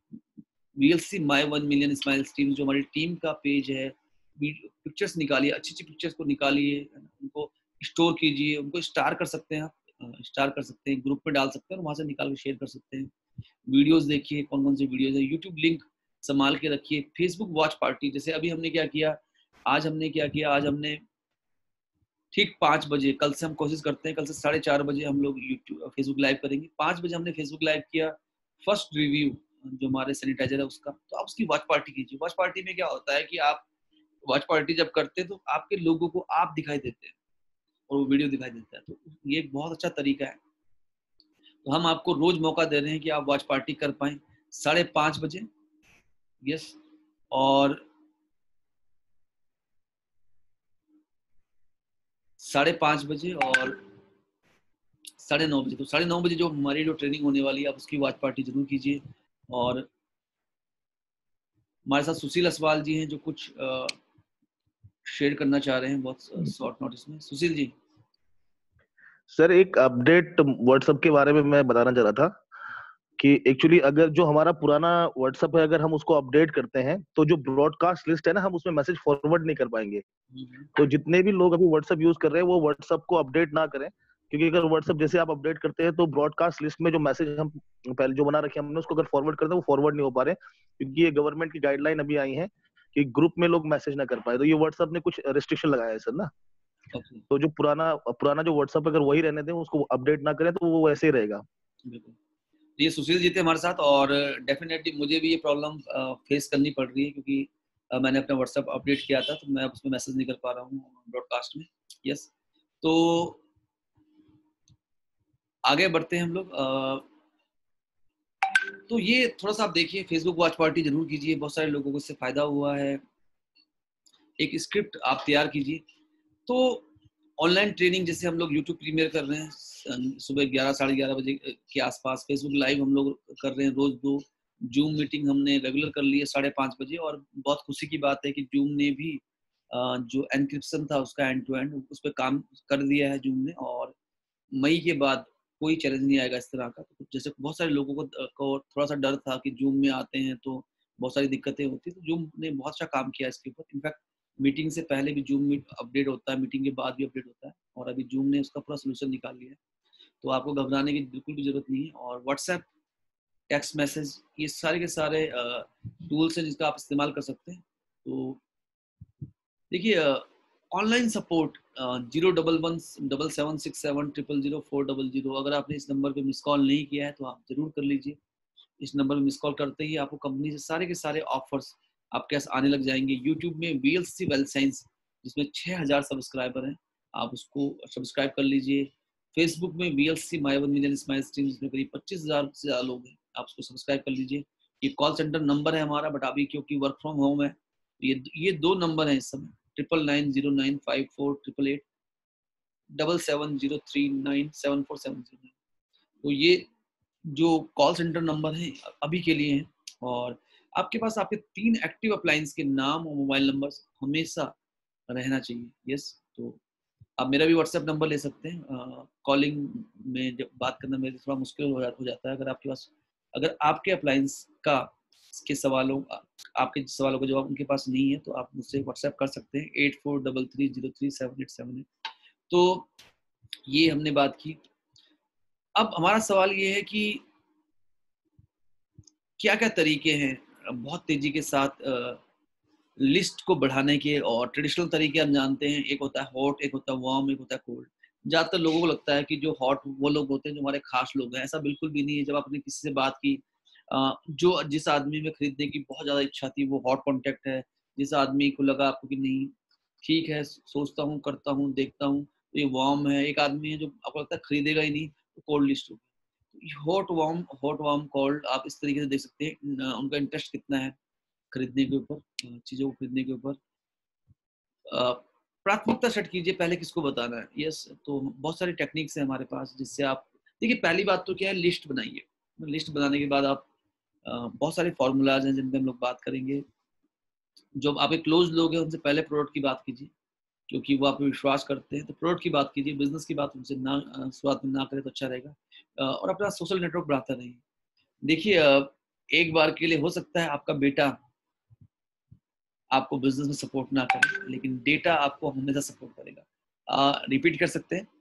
VLC my 1 million smiles team जो हमारी टीम का पेज है, पिक्चर्स निकालिए, अच्छी अच्छी पिक्चर्स को निकालिए, उनको स्टोर कीजिए, उनको स्टार कर सकते हैं आप, स्टार कर सकते हैं, ग्रुप में डाल सकते हैं और वहां से निकाल के शेयर कर सकते हैं। वीडियोस देखिए, कौन कौन सी वीडियोस है, यूट्यूब लिंक संभाल के रखिए। फेसबुक वॉच पार्टी, जैसे अभी हमने क्या किया, आज हमने ठीक 5 बजे, कल से हम कोशिश करते हैं, कल से 4:30 बजे हम लोग यूट्यूब फेसबुक लाइव करेंगे। 5 बजे हमने फेसबुक लाइव किया, फर्स्ट रिव्यू जो हमारे सैनिटाइजर है उसका, तो आप उसकी वॉच पार्टी कीजिए। वॉच पार्टी में क्या होता है कि आप वॉच पार्टी जब करते हैं तो आपके लोगों को आप दिखाई देते हैं और वो वीडियो दिखाई देता है। तो ये एक बहुत अच्छा तरीका है। तो हम आपको रोज मौका दे रहे हैं कि आप वॉच पार्टी कर पाए 5:30 बजे। यस, और 5:30 बजे और 9:30 बजे। तो 9:30 बजे जो हमारी जो ट्रेनिंग होने वाली है, आप उसकी वॉच पार्टी जरूर कीजिए। और हमारे साथ सुशील असवाल जी हैं जो कुछ शेयर करना चाह रहे हैं बहुत शॉर्ट नोटिस में। सुशील जी। सर, एक अपडेट व्हाट्सएप के बारे में मैं बताना चाह रहा था कि एक्चुअली अगर जो हमारा पुराना व्हाट्सएप है, अगर हम उसको अपडेट करते हैं तो जो ब्रॉडकास्ट लिस्ट है ना, हम उसमें मैसेज फॉरवर्ड नहीं कर पाएंगे। तो जितने भी लोग अभी व्हाट्सएप यूज कर रहे हैं वो व्हाट्सएप को अपडेट ना करें, क्योंकि अगर व्हाट्सएप जैसे आप अपडेट करते हैं तो ब्रॉडकास्ट लिस्ट में जो मैसेज हम पहले जो बना रखे हैं हमने उसको अगर फॉरवर्ड करते हैं वो फॉरवर्ड नहीं हो पा रहे, क्योंकि ये गवर्नमेंट की गाइडलाइन अभी आई है कि ग्रुप में लोग मैसेज ना कर पाए, तो ये व्हाट्सएप ने कुछ रेस्ट्रिक्शन लगाया है सर ना। Okay. तो जो पुराना पुराना जो व्हाट्सएप अगर वही रहने दें, उसको अपडेट ना करें तो वो वैसे ही रहेगा। बिल्कुल। ये सुशील जी थे हमारे साथ, और डेफिनेटली मुझे भी ये प्रॉब्लम फेस करनी पड़ रही है, क्योंकि मैंने अपना व्हाट्सएप अपडेट किया था तो मैं उसमें मैसेज नहीं कर पा रहा हूँ ब्रॉडकास्ट में। यस, तो आगे बढ़ते हैं हम लोग। तो ये थोड़ा सा आप देखिए, फेसबुक वॉच पार्टी जरूर कीजिए, बहुत सारे लोगों को इससे फायदा हुआ है। एक स्क्रिप्ट आप तैयार कीजिए। तो ऑनलाइन ट्रेनिंग जैसे हम लोग यूट्यूब प्रीमियर कर रहे हैं सुबह 11 साढ़े 11 बजे के आसपास, फेसबुक लाइव हम लोग कर रहे हैं रोज 2, जूम मीटिंग हमने रेगुलर कर ली है 5:30 बजे। और बहुत खुशी की बात है कि जूम ने भी जो एनक्रिप्शन था उसका एंड टू एंड उस पर काम कर दिया है जूम ने, और मई के बाद कोई चैलेंज नहीं आएगा इस तरह का। तो जैसे बहुत सारे लोगों को थोड़ा सा डर था कि जूम में आते हैं तो बहुत सारी दिक्कतें होती, तो जूम ने बहुत अच्छा काम किया इसके ऊपर। इनफैक्ट मीटिंग से पहले भी जूम मीट अपडेट होता है, मीटिंग के बाद भी अपडेट होता है, और अभी जूम ने उसका पूरा सोल्यूशन निकाल लिया है, तो आपको घबराने की बिल्कुल भी जरूरत नहीं है। और व्हाट्सएप, टेक्स्ट मैसेज, ये सारे के सारे टूल्स हैं जिसका आप इस्तेमाल कर सकते हैं। तो देखिए, ऑनलाइन सपोर्ट 0117767004000, अगर आपने इस नंबर पे मिस कॉल नहीं किया है तो आप जरूर कर लीजिए। इस नंबर पे मिस कॉल करते ही आपको कंपनी से सारे के सारे ऑफर्स आपके पास आने लग जाएंगे। यूट्यूब में VLC वेल साइंस, जिसमें 6000 सब्सक्राइबर हैं, आप उसको सब्सक्राइब कर लीजिए। फेसबुक में VLC my 1 million smile stream, जिसमें करीब 25,000 से ज़्यादा लोग हैं, आप उसको सब्सक्राइब कर लीजिए। ये कॉल सेंटर नंबर है हमारा, बट अभी क्योंकि वर्क फ्रॉम होम है, ये 2 नंबर हैं इस समय, 9909548888 7703974709। तो ये जो कॉल सेंटर नंबर है अभी के लिए हैं, और आपके पास आपके 3 एक्टिव अप्लायंस के नाम और मोबाइल नंबर हमेशा रहना चाहिए। यस, तो आप मेरा भी व्हाट्सएप नंबर ले सकते हैं। कॉलिंग में जब बात करना मेरे थोड़ा मुश्किल हो जाता है, अगर आपके पास, अगर आपके अप्लायंस का के सवालों आपके सवालों का जवाब उनके पास नहीं है तो आप मुझसे व्हाट्सएप कर सकते हैं 8433037878। तो ये हमने बात की। अब हमारा सवाल ये है कि क्या क्या तरीके हैं बहुत तेजी के साथ लिस्ट को बढ़ाने के। और ट्रेडिशनल तरीके हम जानते हैं, एक होता है हॉट, एक होता है वार्म, एक होता है कोल्ड। ज्यादातर लोगों को लगता है कि जो हॉट वो लोग होते हैं जो हमारे खास लोग हैं, ऐसा बिल्कुल भी नहीं है। जब आपने किसी से बात की, जो जिस आदमी में खरीदने की बहुत ज्यादा इच्छा थी वो हॉट कॉन्टेक्ट है, जिस आदमी को लगा आपको कि नहीं ठीक है, सोचता हूँ, करता हूँ, देखता हूँ, तो ये वार्म है। एक आदमी है जो आपको लगता है खरीदेगा ही नहीं, तो कोल्ड लिस्ट हो। हॉट वार्म कोल्ड, आप इस तरीके से देख सकते हैं उनका इंटरेस्ट कितना है खरीदने के ऊपर, चीजों को खरीदने के ऊपर। प्राथमिकता सेट कीजिए, पहले किसको बताना है। यस, तो बहुत सारी टेक्निक्स है हमारे पास जिससे आप देखिए, पहली बात तो क्या है, लिस्ट बनाइए। लिस्ट बनाने के बाद आप बहुत सारे फॉर्मूलाज हैं जिन पे हम लोग बात करेंगे। जो आपके क्लोज लोग हैं उनसे पहले प्रोडक्ट की बात कीजिए, क्योंकि वो आप पे विश्वास करते हैं। तो प्रोडक्ट की बात कीजिए, बिजनेस की बात उनसे ना शुरुआत में ना करें तो अच्छा रहेगा। और अपना सोशल नेटवर्क बढ़ाते रहिए। देखिए, एक बार के लिए हो सकता है आपका बेटा आपको बिजनेस में सपोर्ट ना करे, लेकिन डेटा आपको हमेशा सपोर्ट करेगा। रिपीट कर सकते हैं,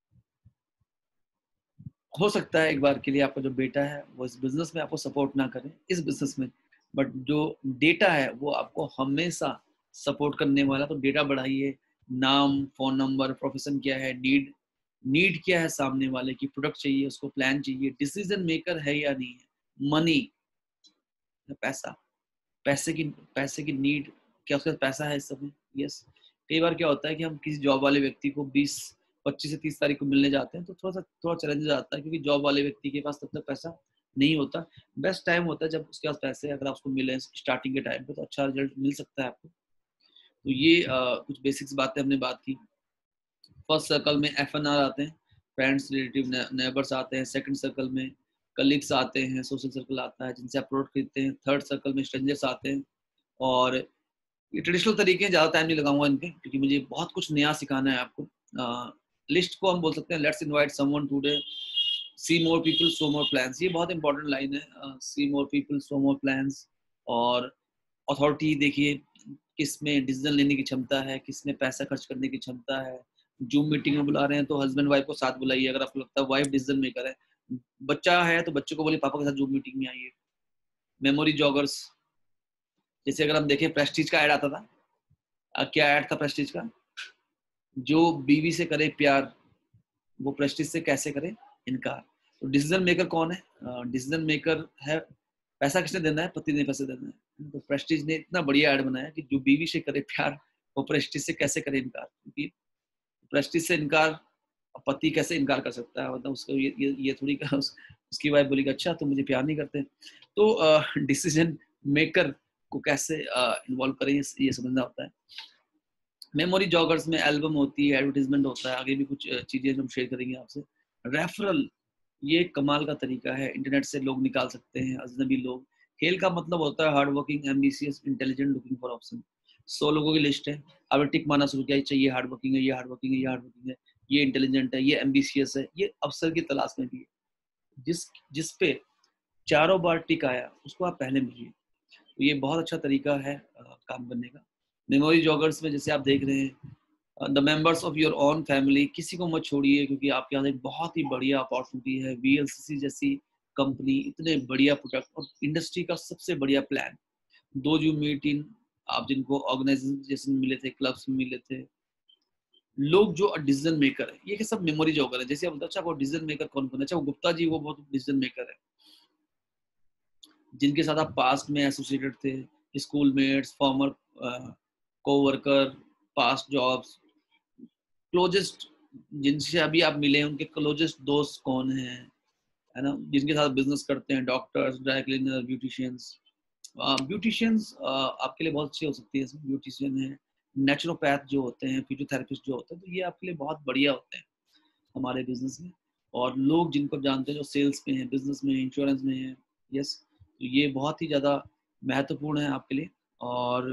हो सकता है एक बार के लिए आपका जो बेटा है वो इस बिजनेस में आपको सपोर्ट ना करे, इस बिजनेस में, बट जो डेटा है वो आपको हमेशा सपोर्ट करने वाला। तो डेटा बढ़ाइए, नाम, फोन नंबर, प्रोफेशन क्या है, नीड क्या है सामने वाले की, प्रोडक्ट चाहिए उसको, प्लान चाहिए, डिसीजन मेकर है या नहीं है, मनी, पैसा, पैसे की नीड, क्या उसके पास पैसा है इस समय। यस, कई बार क्या होता है कि हम किसी जॉब वाले व्यक्ति को 25 से 30 तारीख को मिलने जाते हैं तो थोड़ा चैलेंज आता है, क्योंकि जॉब वाले व्यक्ति के पास तब तक पैसा नहीं होता। बेस्ट टाइम होता है जब उसके पास पैसे अगर आपको मिले स्टार्टिंग के टाइम पे, तो अच्छा रिजल्ट मिल सकता है आपको। तो ये कुछ बेसिक्स बातें हमने बात की। फर्स्ट सर्कल में FNR आते हैं, फ्रेंड्स, रिलेटिव, नेबर्स आते हैं। सेकंड सर्कल में कलीग्स आते हैं, सोशल सर्कल आता है जिनसे आप प्रोडक्ट खरीदते हैं। थर्ड सर्कल में स्ट्रेंजर्स आते हैं। और ये ट्रेडिशनल तरीके हैं, ज़्यादा टाइम नहीं लगाऊंगा इन पे, क्योंकि मुझे बहुत कुछ नया सिखाना है आपको। लिस्ट को हम बोल सकते हैं let's invite someone today, see more people so more plans. ये बहुत इंपॉर्टेंट लाइन है, see more people so more plans. और अथॉरिटी देखिए, किस में डिसीजन लेने की क्षमता है, किस में पैसा खर्च करने की क्षमता है, जूम मीटिंग में बुला रहे हैं तो हस्बैंड वाइफ को साथ बुलाइए, अगर आपको लगता है वाइफ डिसीजन मेकर है। बच्चा है तो बच्चे को बोलिए पापा के साथ जूम मीटिंग में आइए। मेमोरी जॉगर्स, जैसे अगर हम देखें प्रेस्टीज का ऐड आता था, क्या ऐड था प्रेस्टीज का, जो बीवी से करे प्यार वो प्रेस्टीज से कैसे करे इनकार। तो डिसीजन मेकर कौन है? डिसीजन मेकर है, पैसा किसने देना है? पति ने पैसे देना है। तो प्रेस्टीज ने इतना बढ़िया ऐड बनाया कि जो बीवी से करे प्यार वो प्रेस्टीज से कैसे करे इनकार, क्योंकि प्रेस्टीज से इनकार पति कैसे इनकार कर सकता है? मतलब उसको ये थोड़ी उसकी वाइफ बोली अच्छा तुम मुझे प्यार नहीं करते। तो डिसीजन मेकर को कैसे इन्वॉल्व करें ये समझना होता है। मेमोरी जॉगर्स में एल्बम होती है, एडवर्टाइजमेंट होता है, आगे भी कुछ चीजें हम शेयर करेंगे आपसे। रेफरल, ये कमाल का तरीका है, इंटरनेट से लोग निकाल सकते हैं, अजनबी लोग। खेल का मतलब होता है hard working, ambitious, intelligent, looking for option. 100 लोगों की लिस्ट है, अब टिक मारना शुरू किया, चाहिए हार्ड वर्किंग है, ये हार्ड वर्किंग है, ये हार्ड वर्किंग है, ये इंटेलिजेंट है, ये एम्बिशियस है, ये अवसर की तलाश में भी है। जिस पे चारों बार टिक आया उसको आप पहले मिलिए। तो ये बहुत अच्छा तरीका है काम करने का। मेमोरी जॉगर्स में जैसे आप देख रहे हैं the members of your own family, किसी को मत छोड़िए, क्योंकि आपके यहाँ एक बहुत ही बढ़िया अपॉर्चुनिटी है। VLCC जैसी कंपनी, इतने बढ़िया प्रोडक्ट और इंडस्ट्री का सबसे बढ़िया प्लान। दो यू मीट इन, आप जिनको ऑर्गेनाइजेशन में मिले थे, क्लब्स में मिले थे, लोग जो डिसीजन मेकर है, ये सब मेमोरी जॉगर है। जैसे आप बताओ अच्छा वो डिसीजन मेकर कौन कौन है? अच्छा वो गुप्ता जी, वो बहुत डिसीजन मेकर है, जिनके साथ आप पास्ट में एसोसिएटेड थे, school mates, former coworker, past jobs, closest जिनसे अभी आप मिले हैं उनके क्लोजेस्ट दोस्त कौन हैं, है ना, जिनके साथ बिजनेस करते हैं, doctors, dry cleaner, beauticians. Beauticians आपके लिए बहुत अच्छी हो सकती है, ब्यूटिशियन है, नेचुरोपैथ जो होते हैं, फिजियोथेरेपिस्ट जो होते हैं, तो ये आपके लिए बहुत बढ़िया होते हैं हमारे बिजनेस में। और लोग जिनको जानते हैं जो सेल्स में है, बिजनेस में, इंश्योरेंस में है, यस, तो ये बहुत ही ज्यादा महत्वपूर्ण है आपके लिए। और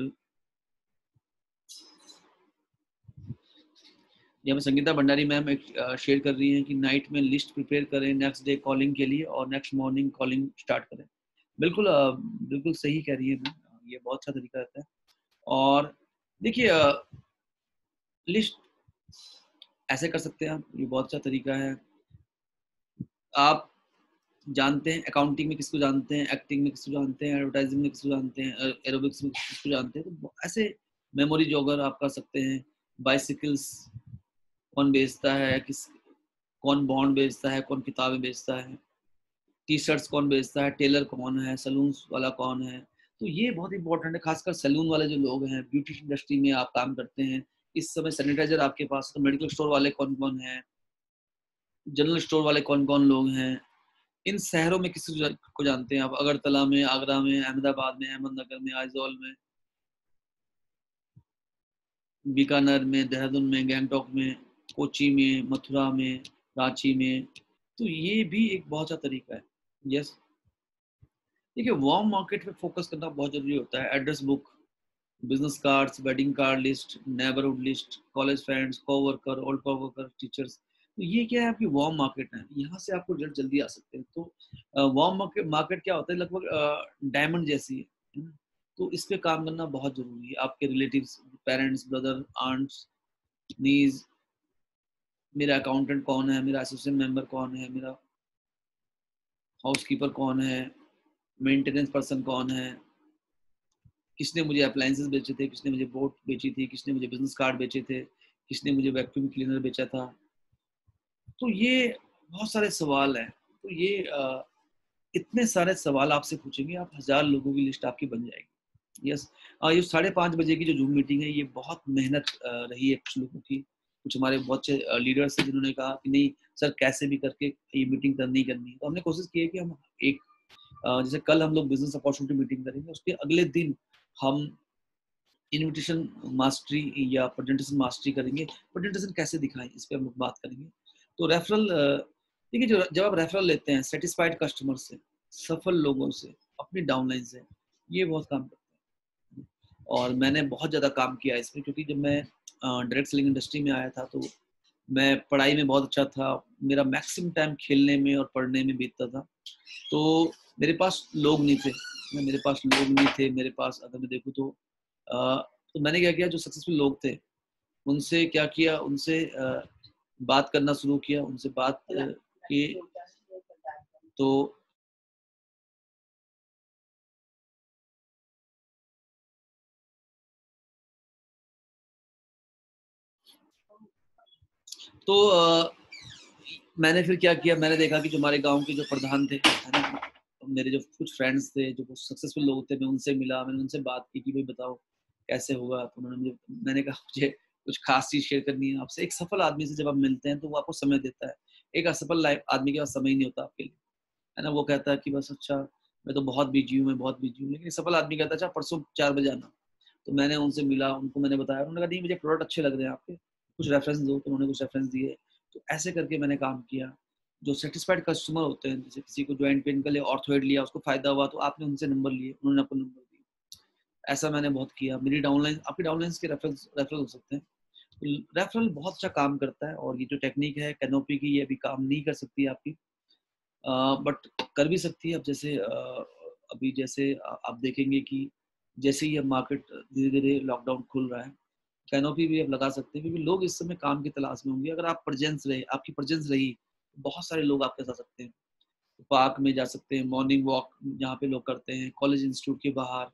यहाँ पे संगीता भंडारी मैम एक शेयर कर रही हैं कि नाइट में लिस्ट प्रिपेयर करें नेक्स्ट डे कॉलिंग के लिए और नेक्स्ट मॉर्निंग कॉलिंग स्टार्ट करें। बिल्कुल बिल्कुल सही कह रही है मैम, ये बहुत अच्छा तरीका रहता है। और देखिए लिस्ट ऐसे कर सकते हैं आप, ये बहुत अच्छा तरीका है। आप जानते हैं अकाउंटिंग में किसको जानते हैं, एक्टिंग में किसको जानते हैं, एडवर्टाइजिंग में किसको जानते हैं, एरोबिक्स में किसको जानते हैं, तो ऐसे मेमोरी जॉगर आप कर सकते हैं। बाइसिकल्स कौन बेचता है, कौन बॉन्ड बेचता है, कौन किताबें बेचता है, टी शर्ट्स कौन बेचता है, टेलर कौन है, सैलून वाला कौन है। तो ये बहुत इंपॉर्टेंट है, खासकर सैलून वाले जो लोग हैं, ब्यूटी इंडस्ट्री में आप काम करते हैं, इस समय सैनिटाइजर आपके पास, तो मेडिकल स्टोर वाले कौन कौन हैं, जनरल स्टोर वाले कौन कौन लोग हैं, इन शहरों में किसी को जानते हैं आप, अगरतला में, आगरा में, अहमदाबाद में, अहमदनगर में, आइजोल में, बीकानेर में, देहरादून में, गैंगटॉक में, कोची में, मथुरा में, रांची में। तो ये भी एक बहुत अच्छा तरीका है। यस, देखिए वार्म मार्केट पे फोकस करना बहुत जरूरी होता है। Address book, business cards, wedding card list, neighbourhood list, college friends, coworker, old coworker, teachers, तो ये क्या है आपकी वार्म मार्केट है, यहाँ से आपको रिजल्ट जल्दी आ सकते हैं। तो वार्म मार्केट क्या होता है, लगभग डायमंड जैसी है ना, तो इस पे काम करना बहुत जरूरी है। आपके relatives, parents, brother, aunts, nieces, मेरा अकाउंटेंट कौन है, मेरा एसोसिएट मेंबर कौन है, मेरा हाउसकीपर कौन है, मेंटेनेंस पर्सन कौन है, किसने मुझे अप्लायंसेस बेचे थे, किसने मुझे बोट बेची थी, किसने मुझे बिजनेस कार्ड बेचे थे, किसने मुझे वैक्यूम क्लीनर बेचा था। तो ये बहुत सारे सवाल हैं। तो ये इतने सारे सवाल आपसे पूछेंगे, आप 1000 लोगों की लिस्ट आपकी बन जाएगी। यस, ये 5:30 बजे की जो जूम मीटिंग है, ये बहुत मेहनत रही है कुछ लोगों की, कुछ हमारे बहुत से लीडर्स हैं जिन्होंने कहा कि नहीं सर कैसे भी करके ये मीटिंग करनी है। तो हमने कोशिश की है कि हम एक जैसे कल हम लोग बिजनेस अपॉर्चुनिटी मीटिंग करेंगे, उसके अगले दिन हम इन्विटेशन मास्टरी या प्रेजेंटेशन मास्टरी करेंगे। प्रेजेंटेशन कैसे दिखाएं, इस पे हम लोग बात करेंगे। तो रेफरल, देखिए जो जब आप रेफरल लेते हैं सेटिस्फाइड कस्टमर से, सफल लोगों से, अपनी डाउनलाइन से, ये बहुत काम करता है। और मैंने बहुत ज़्यादा काम किया इसमें, क्योंकि जब मैं डायरेक्ट सेलिंग इंडस्ट्री में आया था तो मैं पढ़ाई में बहुत अच्छा था, मेरा मैक्सिमम टाइम खेलने में और पढ़ने में बीतता था। तो मेरे पास लोग नहीं थे, मेरे पास लोग नहीं थे, मेरे पास अगर मैं देखूँ तो मैंने क्या किया, जो सक्सेसफुल लोग थे उनसे क्या किया, उनसे बात करना शुरू किया, उनसे बात की तो मैंने फिर क्या किया, मैंने देखा कि जो हमारे गांव के जो प्रधान थे, है ना, मेरे जो कुछ फ्रेंड्स थे जो सक्सेसफुल लोग थे, मैं उनसे मिला, मैंने उनसे बात की कि भाई बताओ कैसे होगा। तो मैंने कहा मुझे कुछ खास चीज शेयर करनी है आपसे। एक सफल आदमी से जब आप मिलते हैं तो वो आपको समय देता है, एक असफल लाइफ आदमी के पास समय ही नहीं होता आपके लिए, है ना। वो कहता है कि बस अच्छा मैं तो बहुत बिजी हूँ, मैं बहुत बिजी हूँ, लेकिन सफल आदमी कहता है अच्छा परसों 4 बजे आना। तो मैंने उनसे मिला, उनको मैंने बताया, उन्होंने कहा नहीं मुझे प्रोडक्ट अच्छे लग रहे हैं आपके, कुछ रेफरेंस दो। तो उन्होंने कुछ रेफरेंस दिए। तो ऐसे करके मैंने काम किया। जो सेटिस्फाइड कस्टमर होते हैं, जैसे किसी को जॉइंट पेन का लिया, ऑर्थोइड लिया, उसको फायदा हुआ तो आपने उनसे नंबर लिए, उन्होंने आपको नंबर दिया। ऐसा मैंने बहुत किया। मेरी डाउनलाइन, आपके डाउनलाइंस के रेफरल हो सकते हैं। रेफरल बहुत अच्छा काम करता है। और ये जो टेक्निक है कैनोपी की, ये अभी काम नहीं कर सकती आपकी, बट कर भी सकती है। अब जैसे अभी जैसे आप देखेंगे कि जैसे ही अब मार्केट धीरे धीरे लॉकडाउन खुल रहा है, कैनोपी भी अब लगा सकते हैं, क्योंकि लोग इस समय काम की तलाश में होंगे। अगर आप प्रेजेंस रहे, आपकी प्रेजेंस रही, तो बहुत सारे लोग आपके साथ आ सकते हैं। पार्क में जा सकते हैं, मॉर्निंग वॉक जहाँ पे लोग करते हैं, कॉलेज इंस्टीट्यूट के बाहर,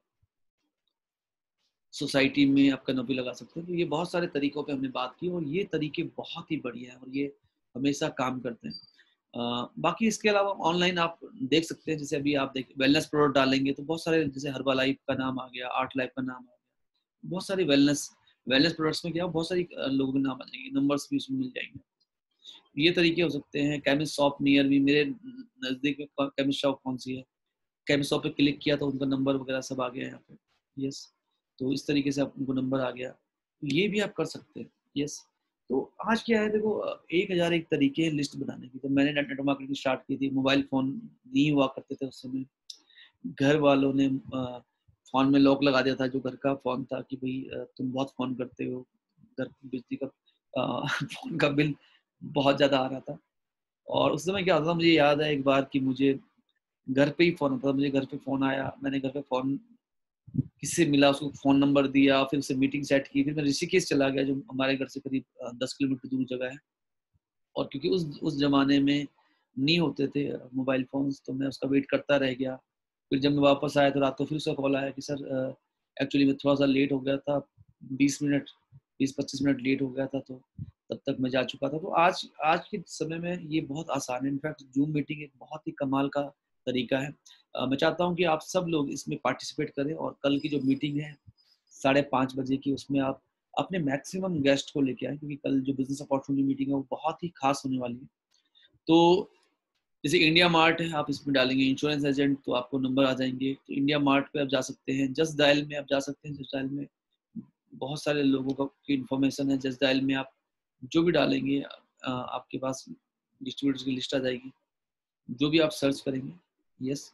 सोसाइटी में आप कैनोपी लगा सकते हैं। तो ये बहुत सारे तरीकों पे हमने बात की और ये तरीके बहुत ही बढ़िया हैं और ये हमेशा काम करते हैं। बाकी इसके अलावा ऑनलाइन आप देख सकते हैं, जैसे अभी आप देख वेलनेस प्रोडक्ट डालेंगे तो बहुत सारे, जैसे हर्बा लाइफ का नाम आ गया, आर्ट लाइफ का नाम आ गया, बहुत सारी वेलनेस वेलनेस प्रोडक्ट्स में क्या बहुत सारी लोगों के नाम आ जाएंगे, नंबर्स भी उसमें मिल जाएंगे। ये तरीके हो सकते हैं। केमिस्ट शॉप नियर भी, मेरे नज़दीक में केमिस्ट शॉप कौन सी है, केमिस्ट शॉप पे क्लिक किया तो उनका नंबर वगैरह सब आ गया यहाँ पे। यस, तो इस तरीके से आपको नंबर आ गया, ये भी आप कर सकते हैं। यस, तो आज क्या है देखो, 1001 तरीके हैं लिस्ट बनाने की। तो मैंने नेटवर्क मार्केटिंग स्टार्ट की थी, मोबाइल फोन नहीं हुआ करते थे उस समय। घर वालों ने फोन में लॉक लगा दिया था, जो घर का फोन था, कि भाई तुम बहुत फोन करते हो, घर बिजली का फोन का बिल बहुत ज्यादा आ रहा था। और उस समय क्या होता था, मुझे याद है एक बार कि मुझे घर पे ही फोन आता था, मुझे घर पे फोन आया, मैंने घर पे फोन किससे मिला, उसको फोन नंबर दिया, फिर उससे मीटिंग सेट की, फिर मैं ऋषिकेश चला गया, जो हमारे घर से करीब 10 किलोमीटर दूर जगह है। और क्योंकि उस जमाने में नहीं होते थे मोबाइल फोन्स, तो मैं उसका वेट करता रह गया। फिर जब मैं वापस आया तो रात को फिर उसका कॉल आया कि सर एक्चुअली मैं थोड़ा सा लेट हो गया था, 20-25 मिनट लेट हो गया था, तो तब तक मैं जा चुका था। तो आज आज के समय में ये बहुत आसान है। इनफैक्ट जूम मीटिंग एक बहुत ही कमाल का तरीका है। मैं चाहता हूँ कि आप सब लोग इसमें पार्टिसिपेट करें और कल की जो मीटिंग है 5:30 बजे की, उसमें आप अपने मैक्सिमम गेस्ट को लेके आए, क्योंकि कल जो बिजनेस अपॉर्चुनिटी मीटिंग है वो बहुत ही खास होने वाली है। तो जैसे इंडिया मार्ट है, आप इसमें डालेंगे इंश्योरेंस एजेंट तो आपको नंबर आ जाएंगे। तो इंडिया मार्ट पे आप जा सकते हैं, जस्ट डायल में आप जा सकते हैं। जस्ट डायल में बहुत सारे लोगों का की इन्फॉर्मेशन है। जस्ट डायल में आप जो भी डालेंगे आपके पास डिस्ट्रीब्यूटर्स की लिस्ट आ जाएगी, जो भी आप सर्च करेंगे। यस,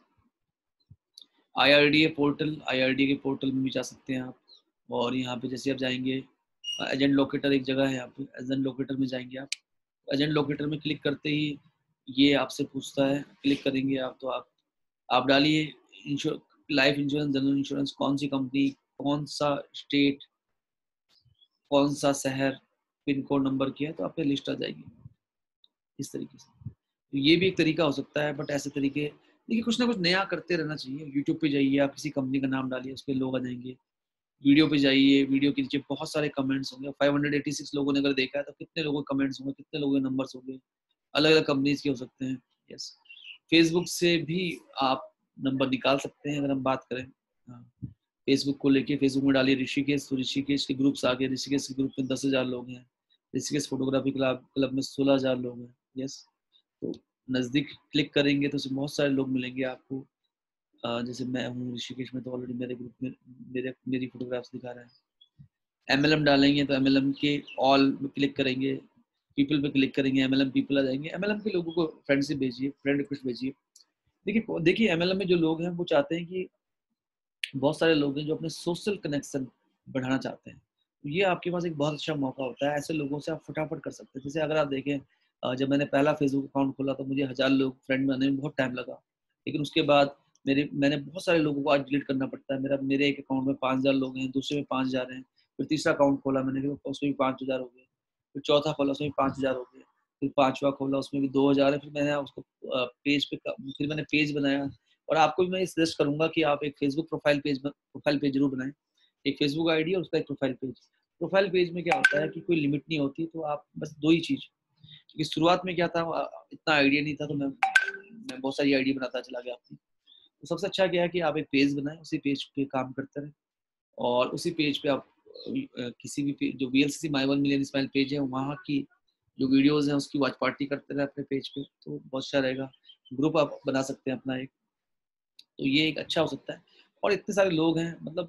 IRDA पोर्टल, IRDA के पोर्टल में भी जा सकते हैं आप। और यहाँ पे जैसे आप जाएंगे, एजेंट लोकेटर एक जगह है, यहाँ पे एजेंट लोकेटर में जाएंगे आप। एजेंट लोकेटर में क्लिक करते ही ये आपसे पूछता है, क्लिक करेंगे आप तो आप डालिए लाइफ इंश्योरेंस, जनरल इंश्योरेंस, कौन सी कंपनी, कौन सा स्टेट, कौन सा शहर, पिन कोड, नंबर क्या है, तो आपकी लिस्ट आ जाएगी इस तरीके से। तो ये भी एक तरीका हो सकता है। बट ऐसे तरीके देखिए, कुछ ना कुछ नया करते रहना चाहिए। यूट्यूब पे जाइए, आप किसी कंपनी का नाम डालिए, उस पर लोग आ जाएंगे। वीडियो पे जाइए, वीडियो के नीचे बहुत सारे कमेंट्स होंगे। 586 लोगों ने अगर देखा है तो कितने लोगों के कमेंट्स होंगे, कितने लोगों के नंबर्स होंगे, अलग अलग कंपनीज के हो सकते हैं। यस, फेसबुक से भी आप नंबर निकाल सकते हैं अगर हम बात करें। फेसबुक को लेके फेसबुक में डालिए ऋषिकेश, तो ऋषिकेश के ग्रुप्स आ गए। ऋषिकेश के ग्रुप में 10,000 लोग हैं। ऋषिकेश फोटोग्राफी क्लब में 16,000 लोग हैं। यस, तो नज़दीक क्लिक करेंगे तो उसमें बहुत सारे लोग मिलेंगे आपको। जैसे मैं हूँ ऋषिकेश में, तो ऑलरेडी मेरे ग्रुप में मेरी फोटोग्राफ्स दिखा रहा है। MLM डालेंगे तो MLM के ऑल में क्लिक करेंगे, पीपल पे क्लिक करेंगे, MLM पीपल आ जाएंगे। MLM के लोगों को फ्रेंडशिप भेजिए, फ्रेंड रिक्वेस्ट भेजिए। देखिए देखिए MLM में जो लोग हैं वो चाहते हैं कि, बहुत सारे लोग हैं जो अपने सोशल कनेक्शन बढ़ाना चाहते हैं। तो ये आपके पास एक बहुत अच्छा मौका होता है। ऐसे लोगों से आप फटाफट कर सकते हैं। जैसे अगर आप देखें, जब मैंने पहला फेसबुक अकाउंट खोला तो मुझे 1000 लोग फ्रेंड बनाने में बहुत टाइम लगा। लेकिन उसके बाद मैंने बहुत सारे लोगों को आज डिलीट करना पड़ता है। मेरे एक अकाउंट में 5000 लोग हैं, दूसरे में 5000 हैं। फिर तीसरा अकाउंट खोला मैंने, उसमें भी 5,000 हो गए। फिर चौथा खोला, उसमें भी 5,000 हो गए। फिर पांचवा खोला, उसमें भी 2,000 है। फिर मैंने उसको पेज पे, फिर मैंने पेज बनाया। और आपको भी मैं सजेस्ट करूंगा कि आप एक फेसबुक प्रोफाइल पेज जरूर बनाएं। एक फेसबुक आईडी और उसका एक प्रोफाइल पेज में क्या होता है कि कोई लिमिट नहीं होती, तो आप बस 2 ही चीज, क्योंकि शुरुआत में क्या था, इतना आइडिया नहीं था, तो मैं बहुत सारी आइडिया बनाता चला गया अपनी। तो सबसे अच्छा क्या है कि आप एक पेज बनाएं, उसी पेज पे काम करते रहें, और उसी पेज पे आप किसी भी पेज, जो VLCC my 1 million smile page है, वहाँ की जो वीडियोस हैं उसकी वॉच पार्टी करते रहे अपने पेज पे, तो बहुत अच्छा रहेगा। ग्रुप आप बना सकते हैं अपना एक, तो ये एक अच्छा हो सकता है। और इतने सारे लोग हैं, मतलब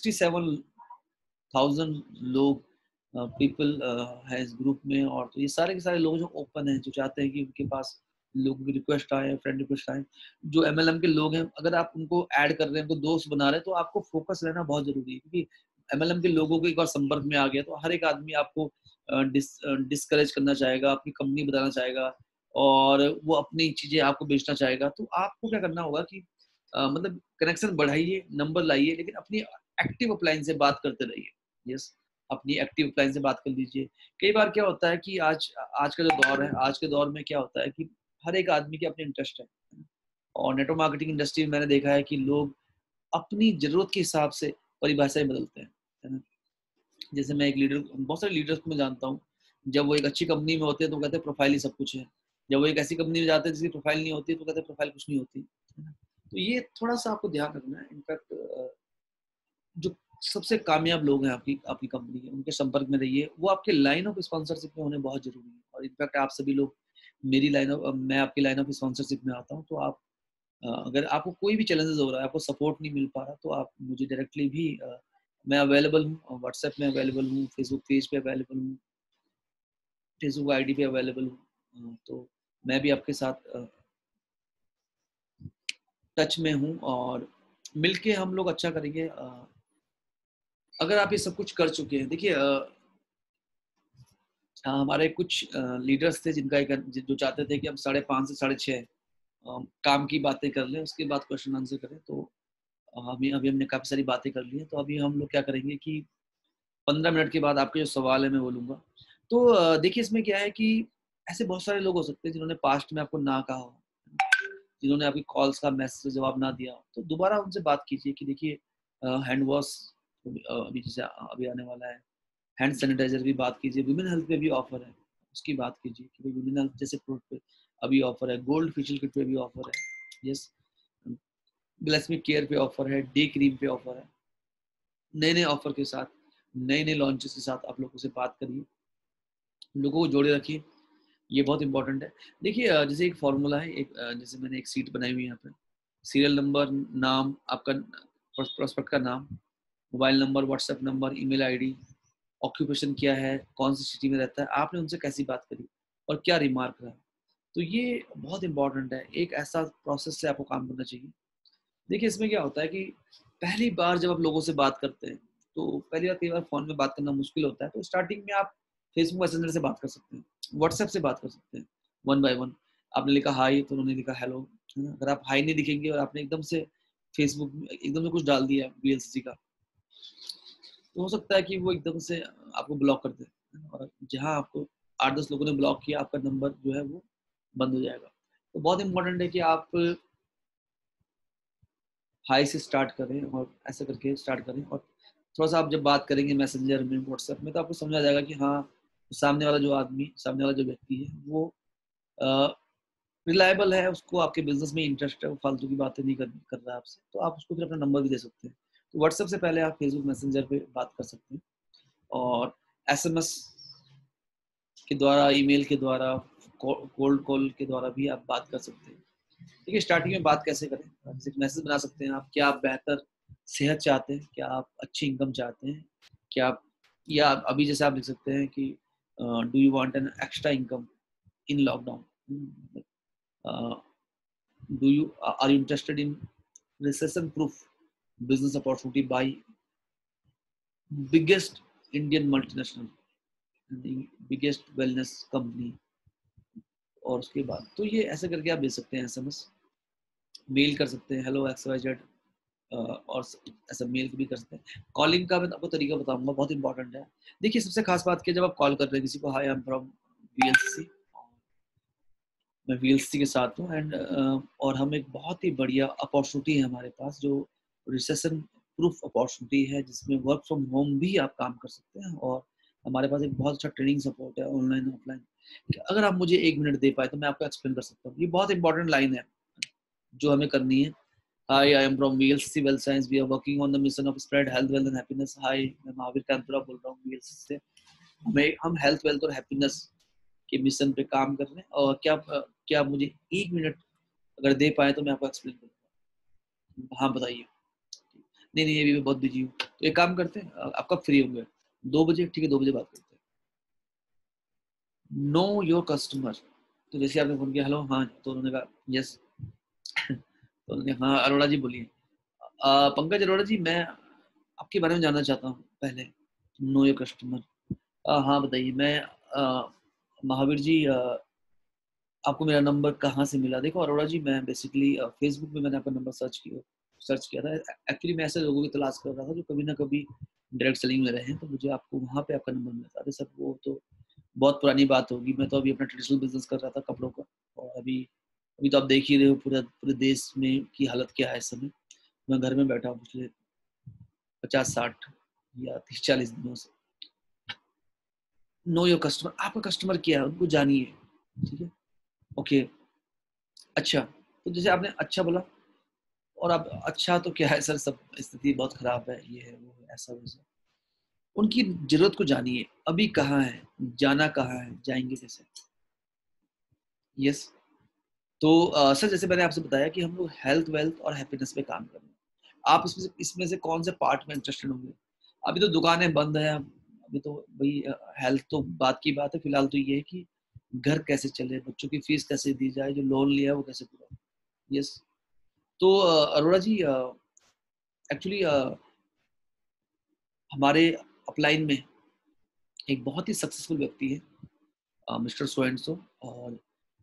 67,000 लोग पीपल है इस ग्रुप में। और तो ये सारे के सारे लोग जो ओपन हैं, जो चाहते हैं कि उनके पास लोगों की रिक्वेस्ट आए, फ्रेंड रिक्वेस्ट आए, जो MLM के लोग हैं, अगर आप उनको ऐड कर रहे हैं, उनको दोस्त बना रहे हैं, तो आपको फोकस रहना बहुत जरूरी है, क्योंकि MLM के लोगों को एक बार संपर्क में आ गया तो हर एक आदमी आपको डिस्करेज करना चाहेगा, अपनी कंपनी बताना चाहेगा, और वो अपनी चीजें आपको बेचना चाहेगा। तो आपको क्या करना होगा कि मतलब कनेक्शन बढ़ाइए, नंबर लाइए, लेकिन अपनी एक्टिव अपलाइन से बात करते रहिए। यस, अपनी एक्टिव अपलाइन से बात कर लीजिए। कई बार क्या होता है कि आज आज का जो दौर है, आज के दौर में क्या होता है कि हर एक आदमी के अपने इंटरेस्ट है, और नेटवर्क मार्केटिंग इंडस्ट्री में मैंने देखा है कि लोग अपनी जरूरत के हिसाब से परिभाषाएं बदलते हैं, है ना। जैसे मैं एक लीडर, बहुत सारे लीडर्स को मैं जानता हूँ, जब वो एक अच्छी कंपनी में होते हैं तो कहते हैं प्रोफाइल ही सब कुछ है। जब वो एक ऐसी कंपनी में जाते हैं जिसकी प्रोफाइल नहीं होती, तो कहते हैं प्रोफाइल कुछ नहीं होती, है ना। तो ये थोड़ा सा आपको ध्यान रखना है। इनफैक्ट जो सबसे कामयाब लोग हैं आपकी आपकी कंपनी के, उनके संपर्क में रहिए। वो आपके लाइन ऑफ स्पॉन्सरशिप में होने बहुत जरूरी है। और इनफैक्ट आप सभी लोग मेरी लाइन ऑफ, मैं आपकी लाइन ऑफ स्पॉन्सरशिप में आता हूँ, तो आप अगर आपको कोई भी चैलेंजेस हो रहा है, आपको सपोर्ट नहीं मिल पा रहा, तो आप मुझे डायरेक्टली भी, मैं अवेलेबल हूँ, व्हाट्सएप में अवेलेबल हूँ, फेसबुक पेज पे अवेलेबल हूँ, फेसबुक आईडी पे अवेलेबल हूँ। तो मैं भी आपके साथ टच में हूँ, और मिलके हम लोग अच्छा करेंगे। अगर आप ये सब कुछ कर चुके हैं, देखिए हमारे कुछ लीडर्स थे जिनका जो चाहते थे कि हम 5:30 से 6:30 काम की बातें कर लें, उसके बाद क्वेश्चन आंसर करें। तो अभी अभी हमने काफ़ी सारी बातें कर ली हैं, तो अभी हम लोग क्या करेंगे कि 15 मिनट के बाद आपके जो सवाल है मैं बोलूँगा। तो देखिए इसमें क्या है कि ऐसे बहुत सारे लोग हो सकते हैं जिन्होंने पास्ट में आपको ना कहा हो, जिन्होंने आपकी कॉल्स का मैसेज जवाब ना दिया हो, तो दोबारा उनसे बात कीजिए कि देखिए हैंड वॉश अभी जैसे अभी आने वाला है, हैंड सैनिटाइजर की बात कीजिए, वुमेन हेल्थ पे भी ऑफर है, उसकी बात कीजिए कि भाई वुमेन हेल्थ जैसे प्रोडक्ट पे अभी ऑफर है, गोल्ड फेशियल किट पे भी ऑफर है, यस, ग्लेस्मिक केयर पे ऑफर है, डे क्रीम पे ऑफर है। नए नए ऑफर के साथ, नए नए लॉन्चेस के साथ आप लोगों से बात करिए, लोगों को जोड़े रखिए, ये बहुत इंपॉर्टेंट है। देखिए जैसे एक फॉर्मूला है, एक जैसे मैंने एक सीट बनाई हुई है यहाँ पे, सीरियल नंबर, नाम आपका, प्रोस्पेक्ट का नाम, mobile number, WhatsApp number, email ID, occupation क्या है, कौन सी सिटी में रहता है, आपने उनसे कैसी बात करी और क्या रिमार्क रहा। तो ये बहुत इंपॉर्टेंट है, एक ऐसा प्रोसेस से आपको काम करना चाहिए। देखिए इसमें क्या होता है कि पहली बार जब आप लोगों से बात करते हैं, तो पहली बार कई बार फोन में बात करना मुश्किल होता है, तो स्टार्टिंग में आप फेसबुक मैसेंजर से बात कर सकते हैं, व्हाट्सएप से बात कर सकते हैं, 1 बाय 1। आपने लिखा हाई तो उन्होंने लिखा हेलो, है ना। अगर आप हाई नहीं लिखेंगे और आपने एकदम से फेसबुक में एकदम से कुछ डाल दिया VLCC का, तो हो सकता है कि वो एकदम से आपको ब्लॉक कर दे, है ना? और जहाँ आपको 8-10 लोगों ने ब्लॉक किया, आपका नंबर जो है वो बंद हो जाएगा। तो बहुत इंपॉर्टेंट है कि आप हाई से स्टार्ट करें और ऐसा करके स्टार्ट करें, और थोड़ा सा आप जब बात करेंगे मैसेंजर में, व्हाट्सएप में, तो आपको समझ आ जाएगा कि हाँ, सामने वाला जो आदमी, सामने वाला जो व्यक्ति है वो रिलायबल है, उसको आपके बिजनेस में इंटरेस्ट है, वो फालतू की बातें नहीं कर रहा है आपसे, तो आप उसको फिर अपना नंबर भी दे सकते हैं। तो व्हाट्सएप से पहले आप फेसबुक मैसेंजर पे बात कर सकते हैं, और SMS के द्वारा, ईमेल के द्वारा, कोल्ड कॉल के द्वारा भी आप बात कर सकते हैं। देखिए स्टार्टिंग में बात कैसे करें, जैसे मैसेज बना सकते हैं आप, क्या आप बेहतर सेहत चाहते हैं, क्या आप अच्छी इनकम चाहते हैं, क्या आप, या अभी जैसे आप लिख सकते हैं कि do you want an extra income in lockdown, do you are you interested in recession proof business opportunity by biggest Indian multinational, biggest wellness company. और उसके बाद तो ये ऐसे करके आप भेज सकते हैं SMS, मेल कर सकते हैं, hello XYZ और ऐसा मेल भी कर सकते हैं। कॉलिंग का मैं आपको तरीका बताऊंगा, बहुत इंपॉर्टेंट है। देखिए सबसे खास बात क्या, जब आप कॉल कर रहे हैं किसी को, hi I am from VLCC, मैं वीएलसीसी के साथ हूँ एंड और हम एक बहुत ही बढ़िया अपॉर्चुनिटी है हमारे पास, जो रिसेशन प्रूफ अपॉर्चुनिटी है, जिसमें वर्क फ्रॉम होम भी आप काम कर सकते हैं, और हमारे पास एक बहुत अच्छा ट्रेनिंग सपोर्ट है ऑनलाइन ऑफलाइन। अगर आप मुझे 1 मिनट दे पाए तो मैं आपको एक्सप्लेन कर सकता हूँ। ये बहुत इंपॉर्टेंट लाइन है जो हमें करनी है। Hi, I am from VLCC Well Science. We are working on the mission of spread health, wealth and happiness. Hi, मैं महावीर कांतरा बोल रहा हूँ VLCC से। हम हेल्थ, वेल्थ और हैप्पीनेस के मिशन पे काम कर रहे हैं, और क्या आप मुझे 1 मिनट अगर दे पाए तो मैं आपको एक्सप्लेन करूँगा। हाँ बताइए। नहीं अभी मैं बहुत बिजी हूँ, तो एक काम करते हैं, आप कब फ्री होंगे? 2 बजे? ठीक है, 2 बजे बात करते हैं। नो योर कस्टमर, तो जैसे आपने फोन किया, हेलो हाँ, तो उन्होंने कहा यस, तो उन्होंने हाँ अरोड़ा जी बोलिए। पंकज अरोड़ा जी, मैं आपके बारे में जानना चाहता हूँ पहले। नो योर कस्टमर, हाँ बताइए। मैं महावीर जी, आपको मेरा नंबर कहाँ से मिला? देखो अरोड़ा जी, मैं बेसिकली फेसबुक पे मैंने आपका नंबर सर्च किया था। एक्चुअली मैं ऐसे लोगों की तलाश कर रहा था जो कभी ना कभी डायरेक्ट सेलिंग में रहे हैं, तो मुझे आपको वहाँ पे आपका नंबर मिला था। अरे सर वो तो बहुत पुरानी बात होगी, मैं तो अभी अपना ट्रेडिशनल बिजनेस कर रहा था कपड़ों का, और अभी अभी तो आप देख ही रहे हो पूरे देश में की हालत क्या है इस समय। मैं घर में बैठा हूँ पिछले 50-60 या 30-40 दिनों से। नो योर कस्टमर, आपका कस्टमर क्या है उनको जानिए, ठीक है? ओके अच्छा, तो जैसे आपने अच्छा बोला, और अब अच्छा तो क्या है सर, सब स्थिति बहुत खराब है, ये है वो है, ऐसा वैसा। उनकी जरूरत को जानिए, अभी कहाँ है, जाना कहाँ है, जाएंगे कैसे? यस। तो सर जैसे मैंने आपसे बताया कि हम लोग हेल्थ, वेल्थ और हैप्पीनेस पे काम कर रहे हैं। आप इसमें से कौन से पार्ट में इंटरेस्टेड होंगे? अभी तो दुकानें बंद है, अभी तो भाई हेल्थ तो बात की बात है। फिलहाल तो ये है कि घर कैसे चले, बच्चों की फीस कैसे दी जाए, जो लोन लिया है वो कैसे पूरा। यस। तो अरोड़ा जी, एक्चुअली हमारे अपलाइन में एक बहुत ही सक्सेसफुल व्यक्ति है, मिस्टर सो एंड सो, और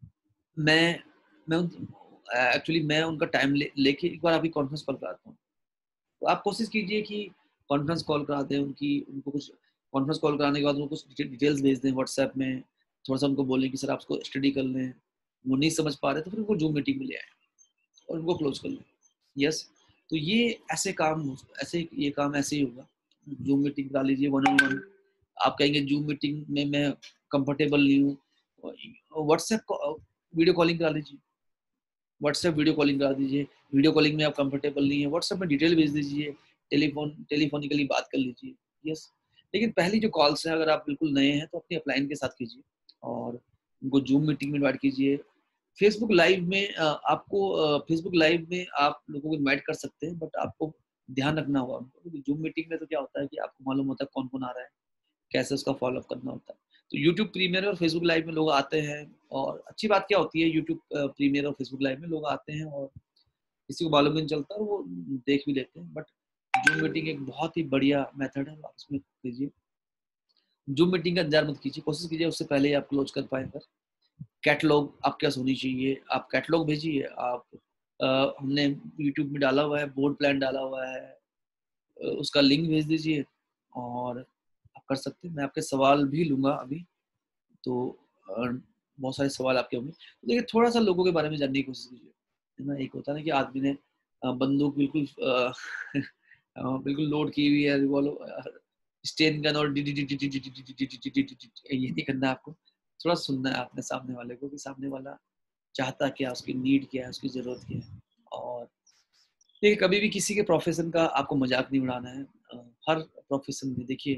मैं एक्चुअली मैं उनका टाइम लेके एक बार आपकी कॉन्फ्रेंस कॉल कराता हूँ। तो आप कोशिश कीजिए कि कॉन्फ्रेंस कॉल करा दें उनको कुछ कॉन्फ्रेंस कॉल कराने के बाद उनको कुछ डिटेल्स भेज दें व्हाट्सएप में। थोड़ा सा उनको बोलें कि सर आप उसको स्टडी कर लें, वो नहीं समझ पा रहे तो फिर उनको जूम मीटिंग में ले आए और उनको क्लोज कर लें। यस। तो ये काम ऐसे ही होगा। जूम मीटिंग करा लीजिए 1-on-1। आप कहेंगे जूम मीटिंग में मैं कंफर्टेबल नहीं हूँ, व्हाट्सएप वीडियो कॉलिंग करा लीजिए। व्हाट्सएप वीडियो कॉलिंग करा दीजिए। वीडियो कॉलिंग में आप कंफर्टेबल नहीं है, व्हाट्सएप में डिटेल भेज दीजिए, टेलीफोनिकली बात कर लीजिए। यस। लेकिन पहली जो कॉल्स है, अगर आप बिल्कुल नए हैं तो अपनी अपलाइन के साथ कीजिए और उनको जूम मीटिंग में इन्वाइट कीजिए। फेसबुक लाइव में फेसबुक लाइव में आप लोगों को इन्वाइट कर सकते हैं, बट आपको ध्यान रखना होगा उनको, क्योंकि जूम मीटिंग में तो क्या होता है कि आपको मालूम होता है कौन कौन आ रहा है, कैसे उसका फॉलो अप करना होता है। तो यूट्यूब प्रीमियर और फेसबुक लाइव में लोग आते हैं, और अच्छी बात क्या होती है, यूट्यूब प्रीमियर और फेसबुक लाइव में लोग आते हैं और किसी को मालूम नहीं चलता और वो देख भी लेते हैं। बट जूम मीटिंग एक बहुत ही बढ़िया मेथड है, आप उसमें कीजिए। जूम मीटिंग का इंतजार मत कीजिए, कोशिश कीजिए उससे पहले ही आप क्लोज कर पाए। पर कैटलॉग आपके पास होनी चाहिए, आप कैटलॉग भेजिए। हमने यूट्यूब में डाला हुआ है, बोर्ड प्लान डाला हुआ है, उसका लिंक भेज दीजिए और आप कर सकते हैं। मैं आपके सवाल भी लूंगा अभी, तो बहुत सारे सवाल आपके होंगे। तो देखिए थोड़ा सा लोगों के बारे में जानने की कोशिश कीजिए, है ना। एक होता है ना कि आदमी ने बंदूक बिल्कुल बिल्कुल लोड की हुई है, रिवॉल्वर, स्टेन गन, और ये नहीं करना है आपको। थोड़ा सुनना है आपने सामने वाले को कि सामने वाला चाहता क्या, उसकी नीड क्या है, उसकी जरूरत क्या है। और देखिए कभी भी किसी के प्रोफेशन का आपको मजाक नहीं उड़ाना है। हर प्रोफेशन में देखिए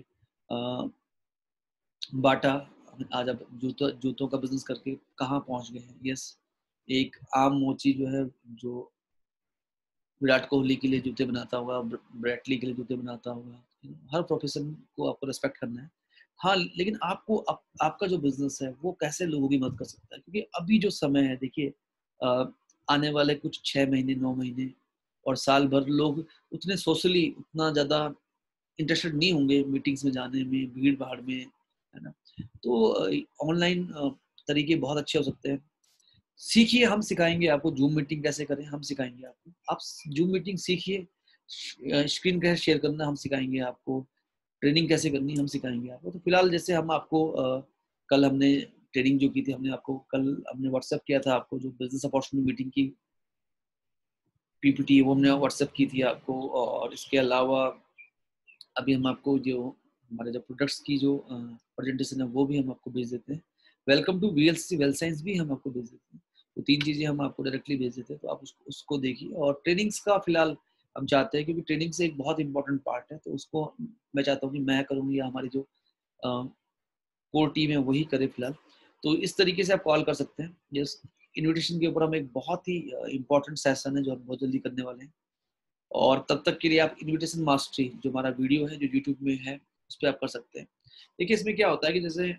बाटा आज आप जूतों का बिजनेस करके कहाँ पहुंच गए हैं। यस। एक आम मोची जो है, जो विराट कोहली के लिए जूते बनाता होगा, ब्रेटली के लिए जूते बनाता होगा, हर प्रोफेशन को आपको रेस्पेक्ट करना है। हाँ, लेकिन आपका जो बिजनेस है वो कैसे लोगों की मदद कर सकता है, क्योंकि अभी जो समय है देखिए, आने वाले कुछ 6 महीने 9 महीने और साल भर लोग उतने सोशली उतना ज्यादा इंटरेस्टेड नहीं होंगे मीटिंग्स में जाने में, भीड़ भाड़ में, है ना। तो ऑनलाइन तरीके बहुत अच्छे हो सकते हैं। सीखिए, हम सिखाएंगे आपको जूम मीटिंग कैसे करें, हम सिखाएंगे आपको। आप जूम मीटिंग सीखिए, स्क्रीन कैसे शेयर करना हम सिखाएंगे आपको, ट्रेनिंग कैसे करनी हम सिखाएंगे आपको। तो फिलहाल जैसे हम आपको कल हमने ट्रेनिंग जो की थी, हमने व्हाट्सएप किया था आपको, जो बिजनेस अपॉर्चुनिटी मीटिंग की पीपीटी वो हमने व्हाट्सएप की थी आपको। और इसके अलावा अभी हम आपको जो हमारे जो प्रोडक्ट्स की जो प्रेजेंटेशन है वो भी हम आपको भेज देते हैं। Welcome to VLC well science भी हम आपको भेज देते हैं। तो 3 चीज़ें हम आपको डायरेक्टली भेज देते हैं, तो आप उसको देखिए। और ट्रेनिंग्स का फिलहाल हम चाहते हैं, क्योंकि ट्रेनिंग से एक बहुत इंपॉर्टेंट पार्ट है, तो उसको मैं चाहता हूँ कि मैं करूँ या हमारी जो कोर टीम है वही करे फिलहाल। तो इस तरीके से आप कॉल कर सकते हैं। इस इन्विटेशन के ऊपर हम एक बहुत ही इंपॉर्टेंट सेशन है जो हम बहुत जल्दी करने वाले हैं। और तब तक के लिए आप इन्विटेशन मास्टरी जो हमारा वीडियो है जो यूट्यूब में है उस पर आप कर सकते हैं। देखिए इसमें क्या होता है कि जैसे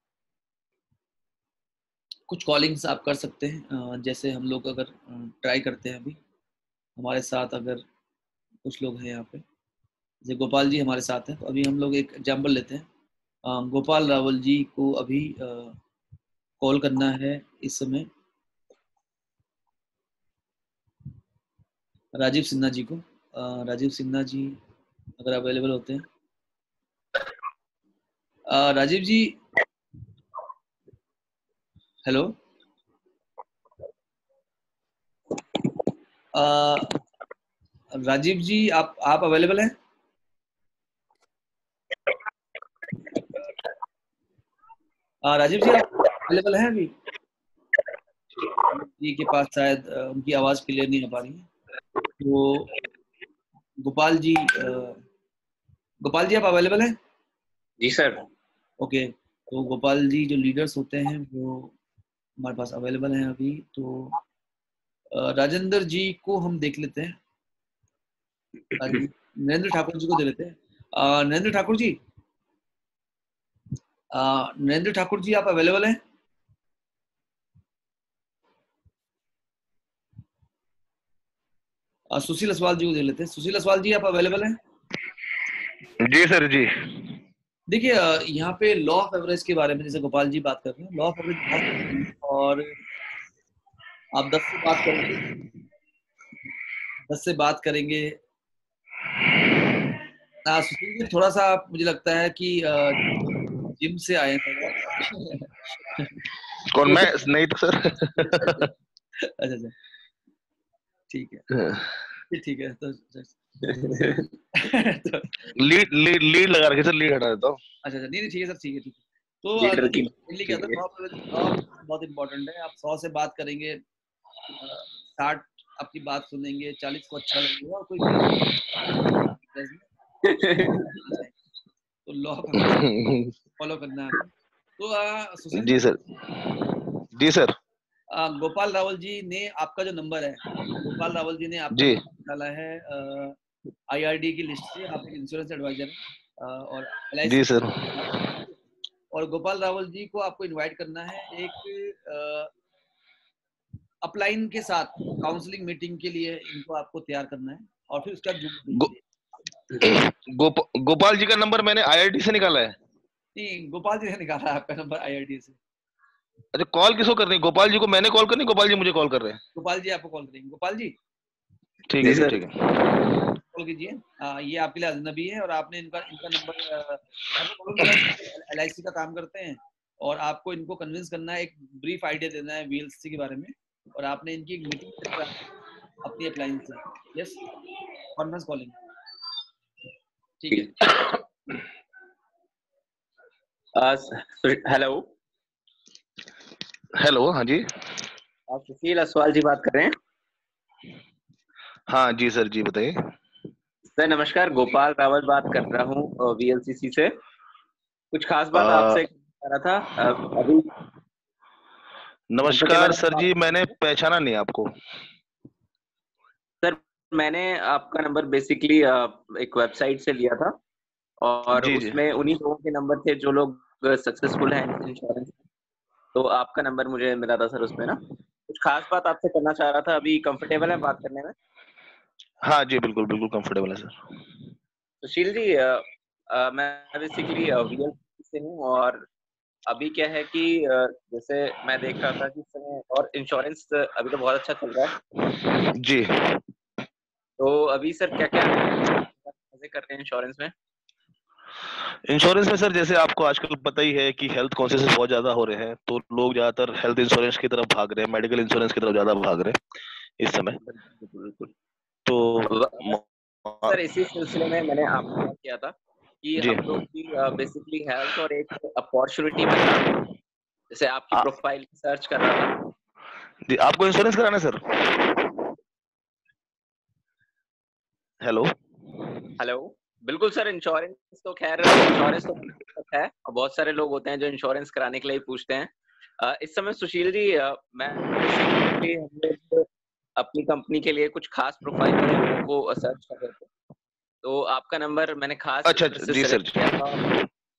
कुछ कॉलिंग्स आप कर सकते हैं। जैसे हम लोग अगर ट्राई करते हैं, अभी हमारे साथ अगर कुछ लोग हैं यहाँ पे, जैसे गोपाल जी हमारे साथ हैं, तो अभी हम लोग एक एग्जाम्पल लेते हैं। गोपाल रावल जी को अभी कॉल करना है इस समय, राजीव सिन्हा जी को। राजीव सिन्हा जी अगर अवेलेबल होते हैं। राजीव जी, हेलो। राजीव जी आप अवेलेबल हैं? राजीव जी आप अवेलेबल हैं अभी? जी के पास शायद उनकी आवाज क्लियर नहीं आ पा रही है। तो गोपाल जी आप अवेलेबल हैं? जी सर। ओके, तो गोपाल जी जो लीडर्स होते हैं वो हमारे पास अवेलेबल हैं अभी। तो राजेंद्र जी को हम देख लेते हैं, नरेंद्र ठाकुर जी को दे लेते हैं। नरेंद्र ठाकुर जी, नरेंद्र ठाकुर जी आप अवेलेबल हैं? सुशील असवाल जी को दे लेते हैं। सुशील असवाल जी आप अवेलेबल हैं? जी सर जी। देखिए यहाँ पे लॉ ऑफ एवरेज के बारे में जैसे गोपाल जी बात कर रहे हैं, लॉ ऑफ एवरेज बहुत, और आप 10 से बात करेंगे, 10 से बात करेंगे। सुशील जी थोड़ा सा आप, मुझे लगता है कि जिम से आए हैं। कौन मैं? नहीं तो सर। अच्छा, ठीक है, ठीक है। तो लीड लगा रखे सर, लीड हटा देता हूँ। अच्छा, नहीं ठीक है सर, ठीक है। तो लीडर की क्या था, बहुत इम्पोर्टेंट है। आप 100 से बात करेंगे, 60 आपकी बात सुनेंगे, 40 को अच्छा लगेगा, और कोई तो लॉ फॉलो करना है। तो सुशील जी सर। जी सर। गोपाल रावल जी ने आपका जो नंबर है, गोपाल रावल जी ने आपका जी डाला है IRD की लिस्ट से। आप एक इंश्योरेंस एडवाइजर हैं और जी LIC। सर। और गोपाल रावल जी को आपको इनवाइट करना है एक अपलाइन के साथ काउंसलिंग मीटिंग के लिए। इनको आपको तैयार करना है और फिर उसका गोपाल जी का नंबर मैंने IIT से निकाला है। नहीं, गोपाल जी ने निकाला है आपका नंबर IRD से। अच्छा, कॉल किसको करनी है? गोपाल जी को मैंने कॉल करनी, गोपाल जी मुझे कॉल कर रहे हैं? गोपाल जी आपको कॉल करेंगे। गोपाल जी ठीक है जी, ठीक है। कॉल कीजिए। ये आपके लिए अजनबी है और आपने इनका नंबर मालूम किया LIC का काम करते हैं, और आपको इनको कन्विंस करना है, एक ब्रीफ आइडिया देना है VLC के बारे में, और आपने इनकी एक मीटिंग सेट करा अपनी अपलाइन से। यस, कॉन्फ्रेंस कॉलिंग, ठीक है। हेलो। हेलो, हाँ जी। आप सुशील असवाल जी बात कर रहे हैं? हाँ जी सर जी, बताइए। सर नमस्कार, गोपाल रावल बात कर रहा हूँ VLCC से। कुछ खास बात आपसे कर रहा था अभी। नमस्कार सर जी, मैंने पहचाना नहीं आपको। सर मैंने आपका नंबर बेसिकली एक वेबसाइट से लिया था, और जी उसमें उन्हीं लोगों के नंबर थे जो लोग सक्सेसफुल हैं इंश्योरेंस। तो आपका नंबर मुझे मिला था सर उसमें ना। कुछ खास बात आपसे करना चाह रहा था। अभी कंफर्टेबल है बात करने में? हाँ जी, बिल्कुल बिल्कुल कंफर्टेबल है सर। सुशील जी, मैं बेसिकली VLCC से हूँ, और अभी क्या है कि जैसे मैं देख रहा था कि इस समय और इंश्योरेंस अभी तो बहुत अच्छा चल रहा है जी। तो अभी सर क्या क्या मजे कर रहे हैं इंश्योरेंस में? इंश्योरेंस में सर जैसे आपको आजकल पता ही है कि हेल्थ कॉन्शियस बहुत ज्यादा हो रहे हैं, तो लोग ज्यादातर हेल्थ इंश्योरेंस की तरफ भाग रहे हैं, मेडिकल इंश्योरेंस की तरफ ज्यादा भाग रहे हैं इस समय। बिल्कुल बिल्कुल। तो बस सर इसी सिलसिले में मैंने आपको कॉल किया था कि जी हम लोग की बेसिकली हेल्थ और एक अपॉर्चुनिटी में था, जैसे आपकी आ, प्रोफाइल सर्च कर रहा था। जी आपको इंश्योरेंस कराना है सर? हेलो। हेलो। बिल्कुल सर, इंश्योरेंस तो खैर इंश्योरेंस तो है और बहुत सारे लोग होते हैं जो इंश्योरेंस कराने के लिए पूछते हैं। इस समय सुशील जी, मैं बेसिकली हम लोग अपनी कंपनी के लिए कुछ खास प्रोफाइल वाले लोगों को सर्च कर रहे थे, तो आपका नंबर मैंने खास इस अच्छा वजह अच्छा, से जी सर सेलेक्ट किया था।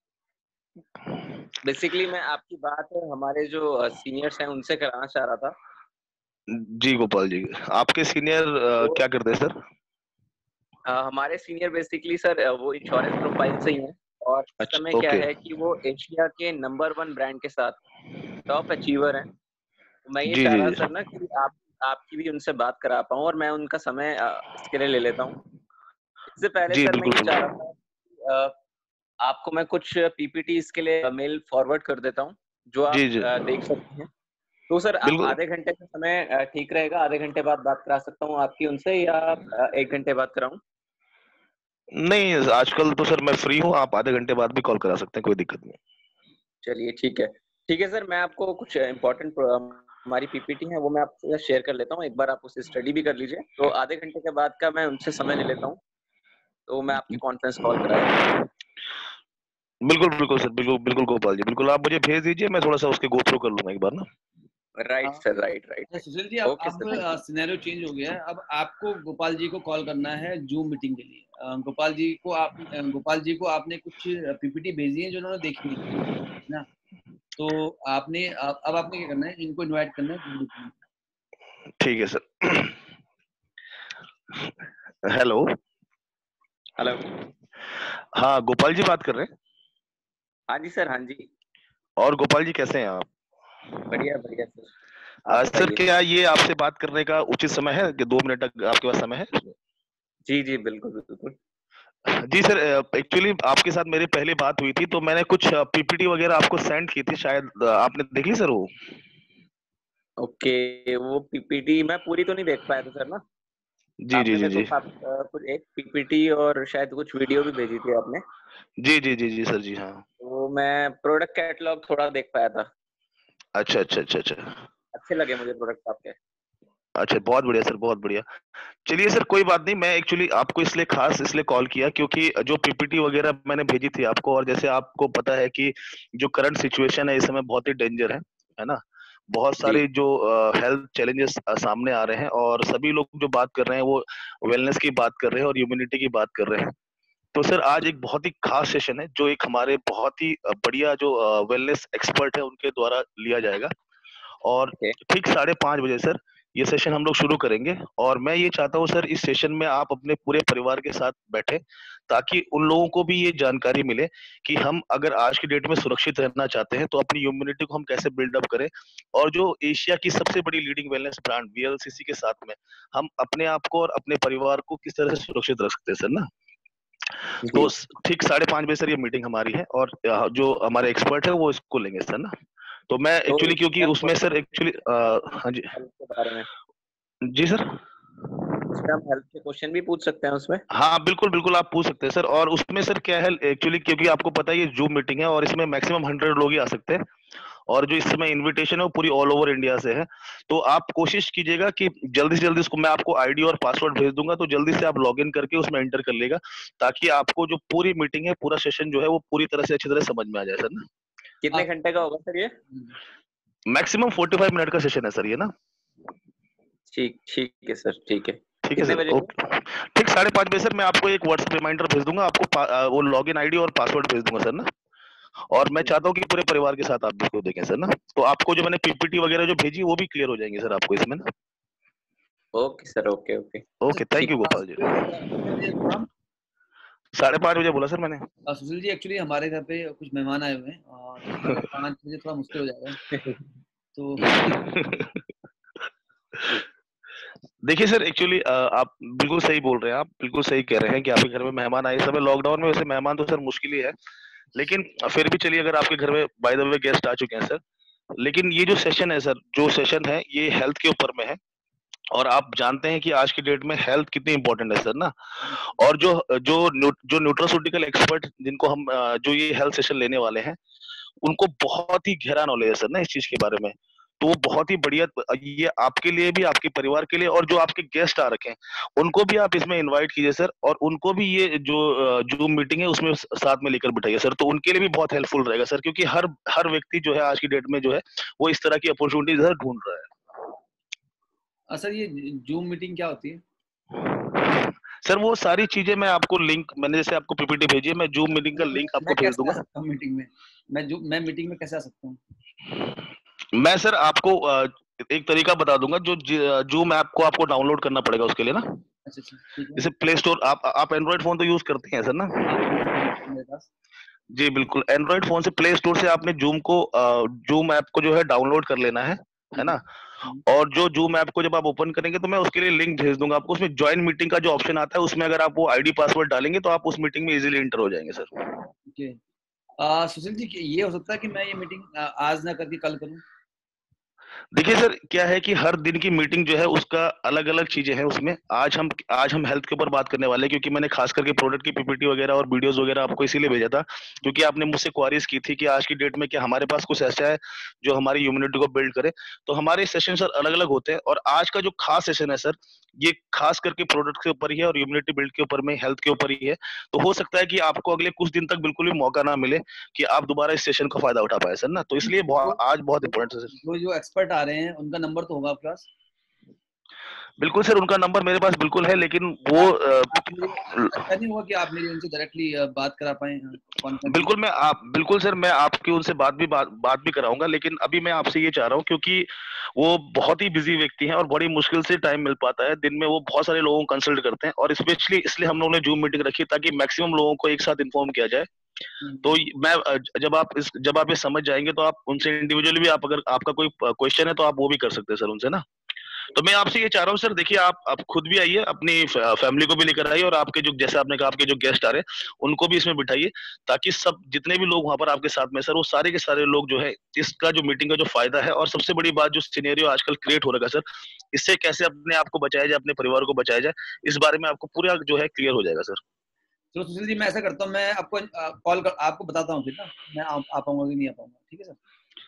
बेसिकली मैं आपकी बात हमारे जो सीनियर्स हैं उनसे कराना चाह रहा था। जी गोपाल जी, आपके सीनियर तो क्या करते हैं सर? हमारे सीनियर बेसिकली सर वो इंश्योरेंस प्रोफाइल से ही हैं, और इस अच्छा समय क्या ओके। है कि वो एशिया के नंबर 1 ब्रांड के साथ टॉप अचीवर हैं। तो मैं ये जी चाह जी रहा जी सर ना कि आपकी भी उनसे बात करा पाऊँ और मैं उनका समय इसके लिए ले लेता हूँ। इससे पहले जी सर मैं बिल्कुल ये चाह रहा बिल्कुल। था कि आपको मैं कुछ पीपीटी इसके लिए मेल फॉरवर्ड कर देता हूँ, जो आप जी जी देख सकते हैं। तो सर बिल्कुल। आधे घंटे का समय ठीक रहेगा? आधे घंटे बाद बात करा सकता हूँ आपकी उनसे, या 1 घंटे बाद कराऊँ? नहीं आजकल तो सर मैं फ्री हूँ, आप आधे घंटे बाद भी कॉल करा सकते हैं, कोई दिक्कत नहीं। चलिए ठीक है। ठीक है सर, मैं आपको कुछ इम्पोर्टेंट हमारी पीपीटी है वो मैं आपसे शेयर कर लेता हूँ, एक बार आप उसे स्टडी भी कर लीजिए। तो आधे घंटे के बाद का मैं उनसे समय ले लेता हूँ, तो मैं आपकी कॉन्फ्रेंस कॉल करा देता हूँ। बिल्कुल बिल्कुल सर, बिल्कुल बिल्कुल गोपाल जी, बिल्कुल आप मुझे भेज दीजिए, मैं थोड़ा सा उसके गो थ्रू कर लूंगा एक बार ना। राइट सर, राइट राइट अच्छा राइट। सुशील जी, ओके अब sir, thank you. Scenario change हो गया है। अब आपको गोपाल जी को कॉल करना है जूम मीटिंग के लिए। गोपाल जी को आपने कुछ पीपीटी भेजी है जो उन्होंने देखी नहीं है ना। तो अब आपने क्या करना है, इनको इनवाइट करना है ग्रुप में। ठीक है सर। हेलो। हेलो। हाँ गोपाल जी बात कर रहे हैं? हाँ जी सर, हाँ जी। और गोपाल जी कैसे हैं आप? बढ़िया बढ़िया सर, आप सर बताइए। क्या ये आपसे बात करने का उचित समय है कि 2 मिनट तक आपके पास समय है? जी जी बिल्कुल बिल्कुल। जी सर, एक्चुअली आपके साथ मेरी पहली बात हुई थी, तो मैंने कुछ पीपीटी वगैरह आपको सेंड की थी, शायद आपने देख ली सर वो? ओके, वो पीपीटी मैं पूरी तो नहीं देख पाया था सर ना। जी जी आपने जी मेरे को जी कुछ एक पीपीटी और शायद कुछ वीडियो भी भेजी थी आपने। जी जी जी जी सर जी हाँ। तो मैं प्रोडक्ट कैटलॉग थोड़ा देख पाया था। अच्छा अच्छा अच्छा अच्छा। अच्छे लगे मुझे प्रोडक्ट आपके। अच्छा बहुत बढ़िया सर, बहुत बढ़िया। चलिए सर कोई बात नहीं, मैं एक्चुअली आपको इसलिए खास इसलिए कॉल किया क्योंकि जो पीपीटी वगैरह मैंने भेजी थी आपको, और जैसे आपको पता है कि जो करंट सिचुएशन है इस समय बहुत ही डेंजर है ना। बहुत जी सारे जो हेल्थ चैलेंजेस सामने आ रहे हैं, और सभी लोग जो बात कर रहे हैं वो वेलनेस की बात कर रहे हैं और इम्यूनिटी की बात कर रहे हैं। तो सर आज एक बहुत ही खास सेशन है जो एक हमारे बहुत ही बढ़िया जो वेलनेस एक्सपर्ट है उनके द्वारा लिया जाएगा। और ओके। ठीक 5:30 बजे सर ये सेशन हम लोग शुरू करेंगे, और मैं ये चाहता हूँ सर इस सेशन में आप अपने पूरे परिवार के साथ बैठे, ताकि उन लोगों को भी ये जानकारी मिले कि हम अगर आज की डेट में सुरक्षित रहना चाहते हैं तो अपनी इम्यूनिटी को हम कैसे बिल्डअप करें, और जो एशिया की सबसे बड़ी लीडिंग वेलनेस ब्रांड वीएलसीसी के साथ में हम अपने आप को और अपने परिवार को किस तरह से सुरक्षित रख सकते हैं सर ना। जी। तो ठीक 5:30 बजे सर ये मीटिंग हमारी है, और जो हमारे एक्सपर्ट है वो इसको लेंगे सर ना। तो मैं तो एक्चुअली क्योंकि इसमें हम उसमें सर एक्चुअली हाँ जी। हेल्थ के बारे में, जी सर। इसमें हम हेल्थ के क्वेश्चन भी पूछ सकते हैं उसमें। हाँ बिल्कुल बिल्कुल आप पूछ सकते हैं सर, और उसमें सर क्या है एक्चुअली क्योंकि आपको पता है ये जूम मीटिंग है और इसमें मैक्सिमम 100 लोग ही आ सकते हैं, और जो इस समय इनविटेशन है वो पूरी ऑल ओवर इंडिया से है। तो आप कोशिश कीजिएगा कि जल्दी से जल्दी उसको, मैं आपको आईडी और पासवर्ड भेज दूंगा, तो जल्दी से आप लॉग इन करके उसमें एंटर कर लेगा, ताकि आपको जो पूरी मीटिंग है पूरा सेशन जो है वो पूरी तरह से अच्छी तरह समझ में आ जाए सर ना। कितने घंटे का होगा सर ये? मैक्सिमम 45 मिनट का सेशन है सर ये ना। ठीक ठीक है सर, ठीक है। ठीक है कितने सर बजे को? ओके। ठीक 5:30 बजे सर मैं आपको एक व्हाट्सएप रिमाइंडर भेज दूंगा, आपको वो लॉग इन आईडी और पासवर्ड भेज दूंगा सर ना। और मैं चाहता हूँ कि पूरे परिवार के साथ आप इसको देखें सर ना। तो आपको जो मैंने पीपीटी वगैरह जो भेजी वो भी क्लियर हो जाएंगे सर आपको इसमें ना। Okay sir, okay okay. Okay thank you ठीक। गोपाल जी। सुशील जी एक काम, 5:30 बजे बोला सर मैंने। सुशील जी एक्चुअली हमारे घर पे कुछ मेहमान आए हुए हैं और 5 बजे थोड़ा मुश्किल हो जाएगा। तो देखिए सर, एक्चुअली आप बिल्कुल सही बोल रहे हैं, आप बिल्कुल सही कह रहे हैं कि आपके घर में मेहमान आए। इस समय लॉकडाउन में वैसे मेहमान तो सर मुश्किल ही है, लेकिन फिर भी चलिए, अगर आपके घर में बाय द वे गेस्ट आ चुके हैं सर, लेकिन ये जो सेशन है सर, जो सेशन है ये हेल्थ के ऊपर में है। और आप जानते हैं कि आज की डेट में हेल्थ कितनी इंपॉर्टेंट है सर ना। और जो न्यूट्रास्यूटिकल एक्सपर्ट जिनको हम जो ये हेल्थ सेशन लेने वाले हैं, उनको बहुत ही गहरा नॉलेज है सर ना इस चीज के बारे में। तो वो बहुत ही बढ़िया, ये आपके लिए भी, आपके परिवार के लिए, और जो आपके गेस्ट आ रखे हैं उनको भी आप इसमें इनवाइट कीजिए सर, और उनको भी ये जो जूम मीटिंग है उसमें साथ में लेकर बिठाइए सर, तो उनके लिए भी बहुत हेल्पफुल रहेगा सर, क्योंकि हर हर व्यक्ति जो है आज की डेट में जो है वो इस तरह की अपॉर्चुनिटी सर ढूंढ रहा है। सर ये जूम मीटिंग क्या होती है? सर वो सारी चीजें मैं आपको लिंक, मैंने जैसे आपको पीपीटी भेजी है, मैं जूम मीटिंग का लिंक मैं आपको भेज कैसे आ दूंगा। सकता हूँ मीटिंग में? मैं मीटिंग में कैसे आ सकता हूँ? मैं सर आपको एक तरीका बता दूंगा, जो जूम ऐप को आपको डाउनलोड करना पड़ेगा उसके लिए ना। अच्छा अच्छा, ठीक है। जैसे प्ले स्टोर, आप एंड्रॉइड फोन तो यूज करते हैं सर ना? हाँ, मेरे पास। जी बिल्कुल, एंड्रॉइड फोन से प्ले स्टोर से आपने जूम ऐप को जो है डाउनलोड कर लेना है ठीक है। ना। और जो जूम ऐप को जब आप ओपन करेंगे तो मैं उसके लिए लिंक भेज दूंगा आपको। उसमें ज्वाइन मीटिंग का जो ऑप्शन आता है, उसमें अगर आप वो आईडी पासवर्ड डालेंगे तो आप उस मीटिंग में इजीली एंटर हो जाएंगे सर। ओके। सुशील जी, ये हो सकता है कि मैं ये मीटिंग आज ना करके कल करूँ? देखिए सर, क्या है कि हर दिन की मीटिंग जो है उसका अलग अलग चीजें हैं उसमें। आज हम हेल्थ के ऊपर बात करने वाले हैं, क्योंकि मैंने खास करके प्रोडक्ट की पीपीटी वगैरह और वीडियोस वगैरह आपको इसीलिए भेजा था, क्योंकि आपने मुझसे क्वारीज की थी कि आज की डेट में क्या हमारे पास कुछ ऐसा है जो हमारी इम्यूनिटी को बिल्ड करे। तो हमारे सेशन सर अलग अलग होते हैं, और आज का जो खास सेशन है सर, ये खास करके प्रोडक्ट के ऊपर ही है और इम्यूनिटी बिल्ड के ऊपर में, हेल्थ के ऊपर ही है। तो हो सकता है कि आपको अगले कुछ दिन तक बिल्कुल भी मौका ना मिले कि आप दोबारा इस सेशन का फायदा उठा पाए सर ना। तो इसलिए तो आज बहुत जो इंपॉर्टेंट है सर। जो एक्सपर्ट आ रहे हैं उनका नंबर तो होगा आपके पास? बिल्कुल सर, उनका नंबर मेरे पास बिल्कुल है, लेकिन वो आप आप मुझे ऐसा नहीं हुआ कि आप मेरी उनसे डायरेक्टली बात करा पाए कॉन्फ्रेंस में? बिल्कुल सर, मैं आपकी उनसे बात भी कराऊंगा, लेकिन अभी मैं आपसे ये चाह रहा हूँ, क्योंकि वो बहुत ही बिजी व्यक्ति हैं और बड़ी मुश्किल से टाइम मिल पाता है। दिन में वो बहुत सारे लोगों को कंसल्ट करते हैं, और स्पेशली इसलिए हम लोगों ने जूम मीटिंग रखी ताकि मैक्सिमम लोगों को एक साथ इन्फॉर्म किया जाए। तो जब आप ये समझ जाएंगे तो आप उनसे इंडिविजुअली भी, आप अगर आपका कोई क्वेश्चन है तो आप वो भी कर सकते हैं सर उनसे ना। तो मैं आपसे ये चाह रहा हूँ सर, देखिए आप खुद भी आइए, अपनी फैमिली को भी लेकर आइए, और आपके जो, जैसे आपने कहा, आपके जो गेस्ट आ रहे हैं उनको भी इसमें बिठाइए, ताकि सब जितने भी लोग वहां पर आपके साथ में सर, वो सारे के सारे लोग जो है इसका जो मीटिंग का जो फायदा है, और सबसे बड़ी बात जो सिनेरियो आजकल क्रिएट हो रहा है सर, इससे कैसे अपने आप को बचाया जाए, अपने परिवार को बचाया जाए, इस बारे में आपको पूरा जो है क्लियर हो जाएगा सर। चलो सुशील जी, मैं ऐसा करता हूँ, मैं आपको आपको बताता हूँ फिर ना, मैं आ पाऊंगा कि नहीं आ पाऊंगा, ठीक है सर?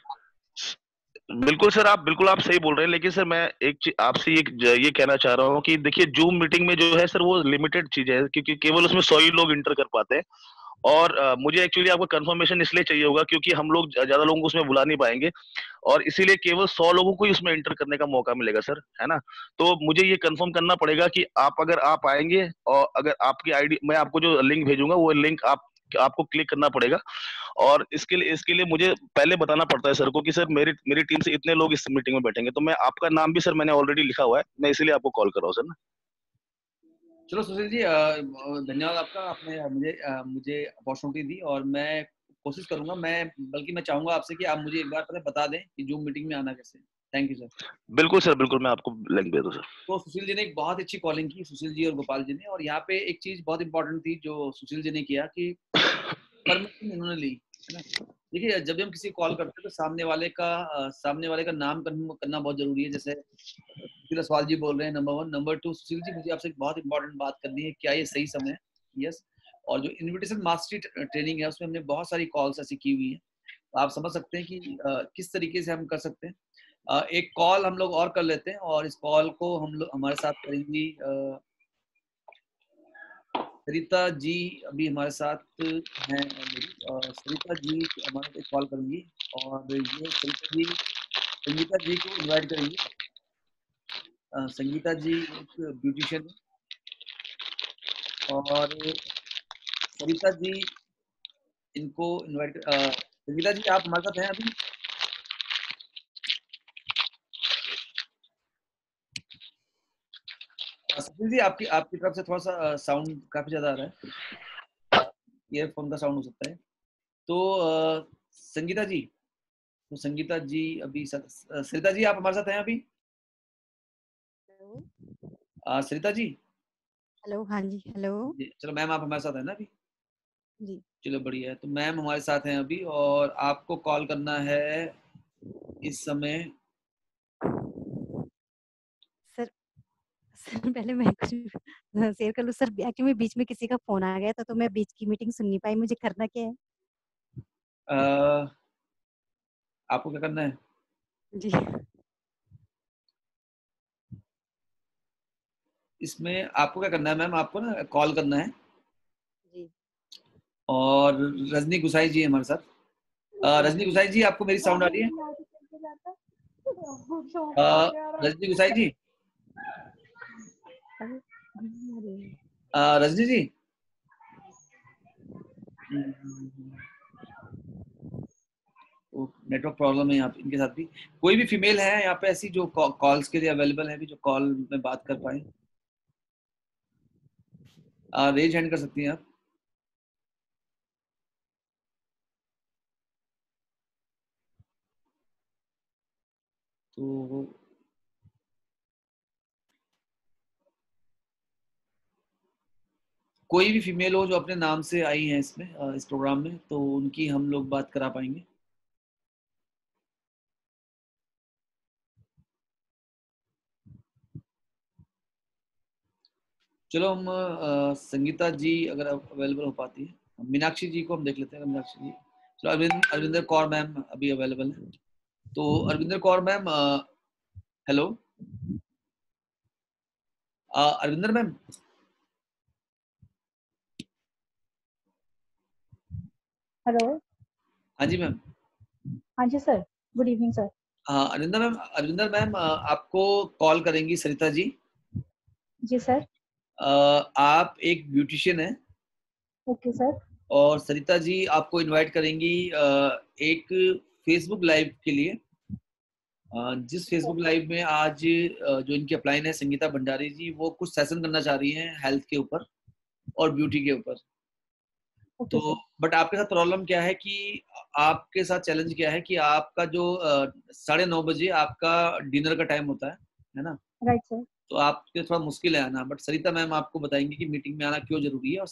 बिल्कुल आप सही बोल रहे हैं, लेकिन सर मैं एक चीज आपसे ये कहना चाह रहा हूँ कि देखिए, जूम मीटिंग में जो है सर वो लिमिटेड चीज है, क्योंकि केवल उसमें 100 ही लोग इंटर कर पाते हैं। और मुझे एक्चुअली आपका कंफर्मेशन इसलिए चाहिए होगा, क्योंकि हम लोग ज्यादा लोगों को उसमें बुला नहीं पाएंगे, और इसीलिए केवल 100 लोगों को ही उसमें एंटर करने का मौका मिलेगा सर, है ना। तो मुझे ये कंफर्म करना पड़ेगा कि अगर आप आएंगे, और अगर आपकी आईडी, मैं आपको जो लिंक भेजूंगा वो लिंक आपको क्लिक करना पड़ेगा। और इसके लिए मुझे पहले बताना पड़ता है सर को कि सर मेरी मेरी टीम से इतने लोग इस मीटिंग में बैठेंगे। तो मैं आपका नाम भी सर मैंने ऑलरेडी लिखा हुआ है, मैं इसीलिए आपको कॉल कर रहा हूँ सर ना। चलो सुशील जी, धन्यवाद आपका, आपने मुझे अपॉर्चुनिटी दी, और मैं कोशिश करूंगा, बल्कि मैं चाहूंगा आपसे कि आप मुझे एक बार पहले बता दें कि जूम मीटिंग में आना कैसे। Thank you sir. बिल्कुल सर, बिल्कुल, मैं आपको लिंक भेज दूँ सर। तो सुशील जी ने एक बहुत अच्छी कॉलिंग की, सुशील जी और गोपाल जी ने, और यहाँ पे एक चीज बहुत इंपॉर्टेंट थी जो सुशील जी ने किया कि परमिशन उन्होंने ली, है ना। देखिए, जब भी हम किसी कॉल करते हैं तो सामने वाले का नाम करना बहुत जरूरी है। जैसे सुशील सवाल जी बोल रहे हैं, नंबर 1। नंबर 2, सुशील जी मुझे आपसे एक बहुत इंपॉर्टेंट बात करनी है, क्या ये सही समय है? यस। और जो इनविटेशन मास्टरी ट्रेनिंग है उसमें हमने बहुत सारी कॉल्स ऐसी की हुई है, तो आप समझ सकते हैं कि किस तरीके से हम कर सकते हैं। एक कॉल हम लोग और कर लेते हैं, और इस कॉल को हम लोग हमारे साथ करेंगी सरिता जी, अभी हमारे साथ हैं ऑलरेडी। सरिता जी हमारे साथ कॉल करेंगी, और ये सरिता जी संगीता जी को इनवाइट करेंगी। संगीता जी एक ब्यूटिशियन है, और सरिता जी इनको इनवाइट संगीता जी आप हमारे साथ हैं अभी? सुशील जी, आपकी आपकी तरफ से थोड़ा सा साउंड काफी ज्यादा आ रहा है, ईयरफोन का साउंड हो सकता है। तो संगीता जी, अभी सरिता जी आप हमारे साथ हैं अभी? सरिता जी। हेलो, हाँ जी, हेलो। चलो मैम, आप हमारे साथ है ना अभी? जी। चलो बढ़िया है। तो मैम हमारे साथ हैं अभी, और आपको कॉल करना है इस समय। सर सर पहले मैं कुछ शेयर कर लूँ सर, एक्चुअली बीच में किसी का फ़ोन आ गया था, तो मैं बीच की मीटिंग सुन नहीं पाई, मुझे करना क्या है? अ, आपको क्या करना है? जी। इसमें आपको क्या करना है मैम, आपको ना कॉल करना है, जी। और रजनी गुसाई जी है हमारे साथ। रजनी गुसाई जी, आपको मेरी साउंड आ रही है? रजनी गुसाई जी, रजनी जी। नेटवर्क प्रॉब्लम है यहाँ पे इनके साथ भी। कोई भी फीमेल है यहाँ पे ऐसी जो कॉल्स के लिए अवेलेबल है, भी जो कॉल में बात कर पाए? रेज हैंड कर सकती हैं आप। तो कोई भी फीमेल हो जो अपने नाम से आई है इसमें, इस प्रोग्राम में, तो उनकी हम लोग बात करा पाएंगे। चलो हम संगीता जी अगर अवेलेबल हो पाती है, मीनाक्षी जी को हम देख लेते हैं। मीनाक्षी जी, चलो अरविंदर कौर मैम अभी अवेलेबल है। तो Arvinder Kaur ma'am, hello. Arvinder ma'am. Hello. हाँ जी मैम। हाँ जी सर, गुड इवनिंग सर। हाँ अरविंदर मैम, आपको कॉल करेंगी सरिता जी। जी सर। आप एक ब्यूटिशियन हैं, ओके सर। और सरिता जी आपको इनवाइट करेंगी एक फेसबुक लाइव के लिए। जिस फेसबुक लाइव में आज जो इनकी अपलाइन है संगीता भंडारी जी, वो कुछ सेशन करना चाह रही हैं हेल्थ के ऊपर और ब्यूटी के ऊपर। ओके तो सर। बट आपके साथ प्रॉब्लम क्या है कि आपके साथ चैलेंज क्या है कि आपका जो 9:30 बजे आपका डिनर का टाइम होता है ना? Right sir. तो आपके थोड़ा मुश्किल है आना, बट सरिता मैम आपको बताएंगी कि मीटिंग में आना क्यों जरूरी है। और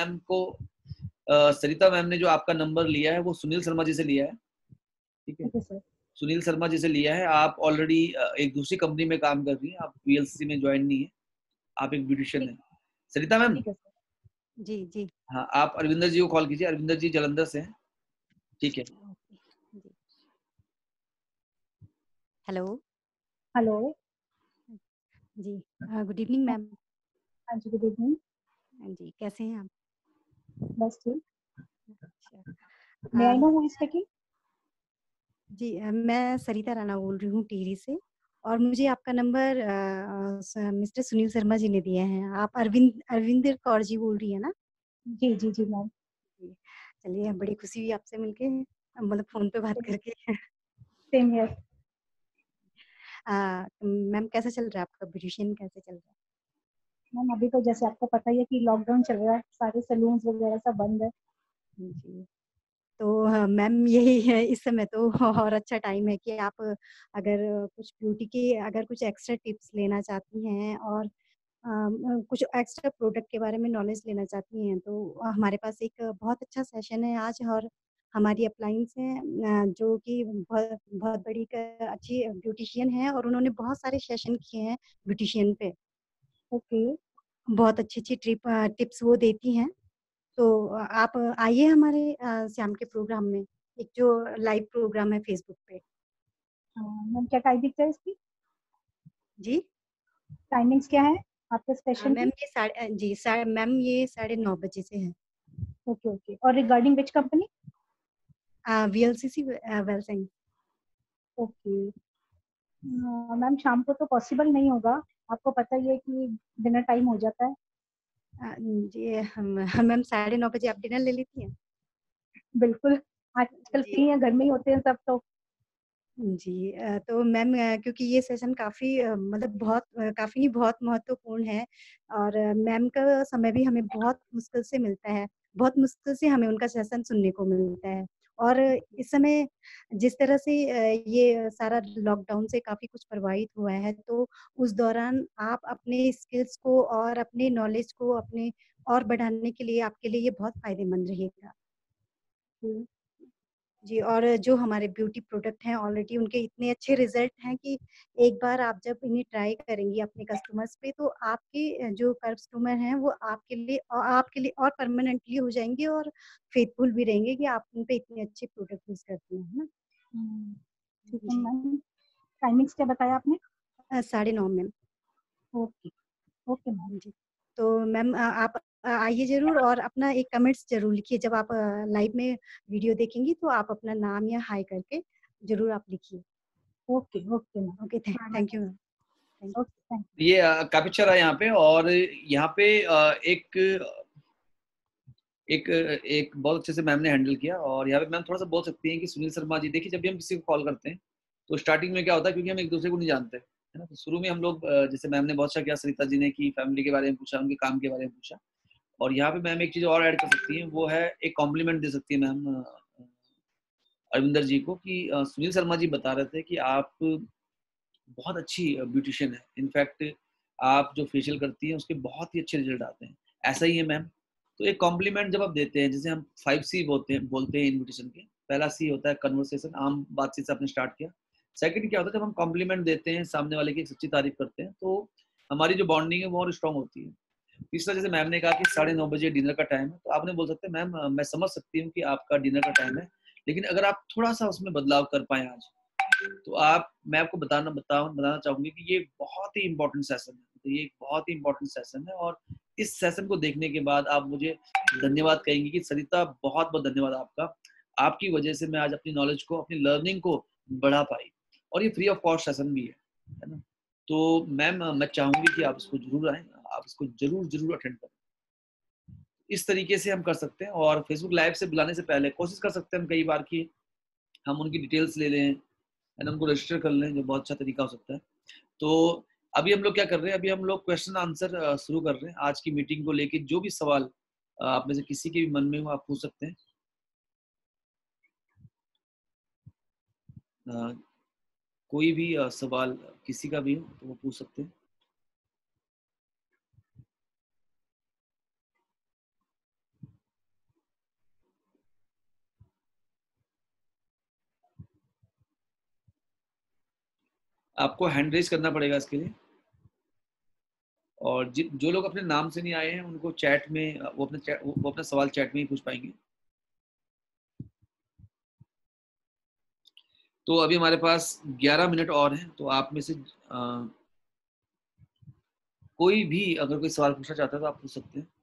सरिता मैम ने जो आपका नंबर लिया है वो सुनील शर्मा जी से लिया है, ठीक है? Okay sir. सुनील शर्मा जी से लिया है। आप ऑलरेडी एक दूसरी कंपनी में काम कर रही हैं, आप वीएलसीसी में ज्वाइन नहीं है, आप एक ब्यूटिशियन ठीक। है। सरिता मैम, ठीक है सर। जी, जी। हाँ, आप अरविंदर जी को कॉल कीजिए। अरविंदर जी जलंधर से हैं, ठीक है? ओके, जी। हेलो। हेलो। जी, गुड इवनिंग मैम। हाँ जी, गुड इवनिंग। हाँ जी, कैसे हैं आप? बस ठीक। अच्छा। May I know who is speaking? जी, मैं सरिता राणा बोल रही हूँ टिहरी से, और मुझे आपका नंबर मिस्टर सुनील शर्मा जी ने दिया है। आप अरविंदर कौर जी बोल रही है ना? जी जी जी मैम। जी। चलिए, बड़ी खुशी हुई आपसे मिलके, मतलब फ़ोन पे बात करके। Same here. मैम, कैसा चल रहा है आपका ब्यूटिशियन, कैसे चल रहा है? मैम अभी तो जैसे आपको पता ही है कि लॉकडाउन चल रहा है, सारे सैलून्स वगैरह सब बंद है। जी। तो मैम, यही है इस समय तो और अच्छा टाइम है कि आप अगर कुछ ब्यूटी के अगर कुछ एक्स्ट्रा टिप्स लेना चाहती हैं, और कुछ एक्स्ट्रा प्रोडक्ट के बारे में नॉलेज लेना चाहती हैं, तो हमारे पास एक बहुत अच्छा सेशन है आज। और हमारी अपलाइंस हैं जो कि बहुत बहुत बड़ी अच्छी ब्यूटिशियन है, और उन्होंने बहुत सारे सेशन किए हैं ब्यूटिशियन पे। ओके। बहुत अच्छी-अच्छी टिप्स वो देती हैं। तो आप आइए हमारे शाम के प्रोग्राम में, एक जो लाइव प्रोग्राम है फेसबुक पे। मैम क्या टाइमिंग है इसकी? जी? टाइमिंग्स क्या है आपके सेशन मैम, की? ये 9:30 से है। Okay okay. और regarding which company? VLCC Wellscience. Okay. Ma'am शाम को तो पॉसिबल नहीं होगा, आपको पता ही है कि डिनर टाइम हो जाता है। जी, मैम 9:30 आप डिनर ले लेती हैं? बिल्कुल। आजकल जी। फ्री हैं, घर में ही होते हैं सब तो। जी, तो मैम, क्योंकि ये सेशन काफ़ी मतलब काफ़ी नहीं, बहुत महत्वपूर्ण है, और मैम का समय भी हमें बहुत मुश्किल से मिलता है। बहुत मुश्किल से हमें उनका सेशन सुनने को मिलता है, और इस समय जिस तरह से ये सारा लॉकडाउन से काफ़ी कुछ प्रभावित हुआ है, तो उस दौरान आप अपने स्किल्स को और अपने नॉलेज को अपने और बढ़ाने के लिए आपके लिए ये बहुत फ़ायदेमंद रहेगा। जी, और जो हमारे ब्यूटी प्रोडक्ट हैं ऑलरेडी उनके इतने अच्छे रिज़ल्ट हैं कि एक बार आप जब इन्हें ट्राई करेंगी अपने कस्टमर्स पे, तो आपके जो कस्टमर हैं वो आपके लिए और परमानेंटली हो जाएँगे और फेथफुल भी रहेंगे कि आप उन पे इतने अच्छे प्रोडक्ट यूज़ करती हैं, है ना? ठीक है जी। मैम। टाइमिंग्स क्या बताया आपने? 9:30 मैम। Okay, okay ma'am. जी। तो मैम आप आइए ज़रूर और अपना एक कमेंट्स ज़रूर लिखिए जब आप लाइव में वीडियो देखेंगी तो आप अपना नाम या हाय करके ज़रूर आप लिखिए। Okay, okay ma'am. Okay thank you ma'am. Thank okay, thank you. ये काफी अच्छा रहा यहाँ पे। और यहाँ पे एक एक एक बहुत अच्छे से मैम ने हैंडल किया। और यहाँ पे मैम थोड़ा सा बोल सकती हैं कि सुनील शर्मा जी, देखिए जब भी हम किसी को कॉल करते हैं तो स्टार्टिंग में क्या होता है, क्योंकि हम एक दूसरे को नहीं जानते है ना, तो शुरू में हम लोग जैसे मैम ने बहुत अच्छा किया, सरिता जी ने की फैमिली के बारे में पूछा, उनके काम के बारे में पूछा। और यहाँ पे मैम एक चीज और ऐड कर सकती है, वो है एक कॉम्प्लीमेंट दे सकती है मैम अरविंदर जी को कि सुनील शर्मा जी बता रहे थे कि आप बहुत अच्छी ब्यूटिशियन है। इनफैक्ट आप जो फेशियल करती हैं उसके बहुत ही अच्छे रिजल्ट आते हैं। ऐसा ही है मैम। तो एक कॉम्प्लीमेंट जब आप देते हैं, जैसे हम 5C बोलते हैं इन्विटेशन के। पहला C होता है कन्वर्सेशन, आम बातचीत से आपने स्टार्ट किया। सेकंड क्या होता है, जब हम कॉम्प्लीमेंट देते हैं, सामने वाले की सच्ची तारीफ करते हैं, तो हमारी जो बॉन्डिंग है वो और स्ट्रॉन्ग होती है। तीसरा, जैसे मैम ने कहा कि 9:30 बजे डिनर का टाइम है, तो आपने बोल सकते हैं मैम मैं समझ सकती हूँ कि आपका डिनर का टाइम है, लेकिन अगर आप थोड़ा सा उसमें बदलाव कर पाए आज, तो मैं आपको बताना चाहूंगी कि ये बहुत ही इंपॉर्टेंट सेशन है। तो ये एक बहुत ही इंपॉर्टेंट सेशन है, और इस सेशन को देखने के बाद आप मुझे धन्यवाद कहेंगे कि सरिता बहुत बहुत धन्यवाद आपका। आपकी वजह से मैं आज अपनी नॉलेज को, अपनी लर्निंग को बढ़ा पाई। और ये फ्री ऑफ कॉस्ट सेशन भी है ना। तो मैम मैं चाहूंगी कि आप इसको जरूर आए, आप इसको जरूर जरूर अटेंड करें। इस तरीके से हम कर सकते हैं। और फेसबुक लाइव से बुलाने से पहले कोशिश कर सकते हैं हम कई बार की हम उनकी डिटेल्स ले लें एंड उनको रजिस्टर कर लें, जो बहुत अच्छा तरीका हो सकता है। तो अभी हम लोग क्या कर रहे हैं, अभी हम लोग क्वेश्चन आंसर शुरू कर रहे हैं आज की मीटिंग को लेके। जो भी सवाल आप में से किसी के भी मन में हो आप पूछ सकते हैं। कोई भी सवाल किसी का भी हो तो वो पूछ सकते हैं। आपको हैंड रेज करना पड़ेगा इसके लिए। और जो लोग अपने नाम से नहीं आए हैं उनको चैट में वो अपना सवाल चैट में ही पूछ पाएंगे। तो अभी हमारे पास 11 मिनट और हैं, तो आप में से कोई भी अगर कोई सवाल पूछना चाहता है तो आप पूछ सकते हैं।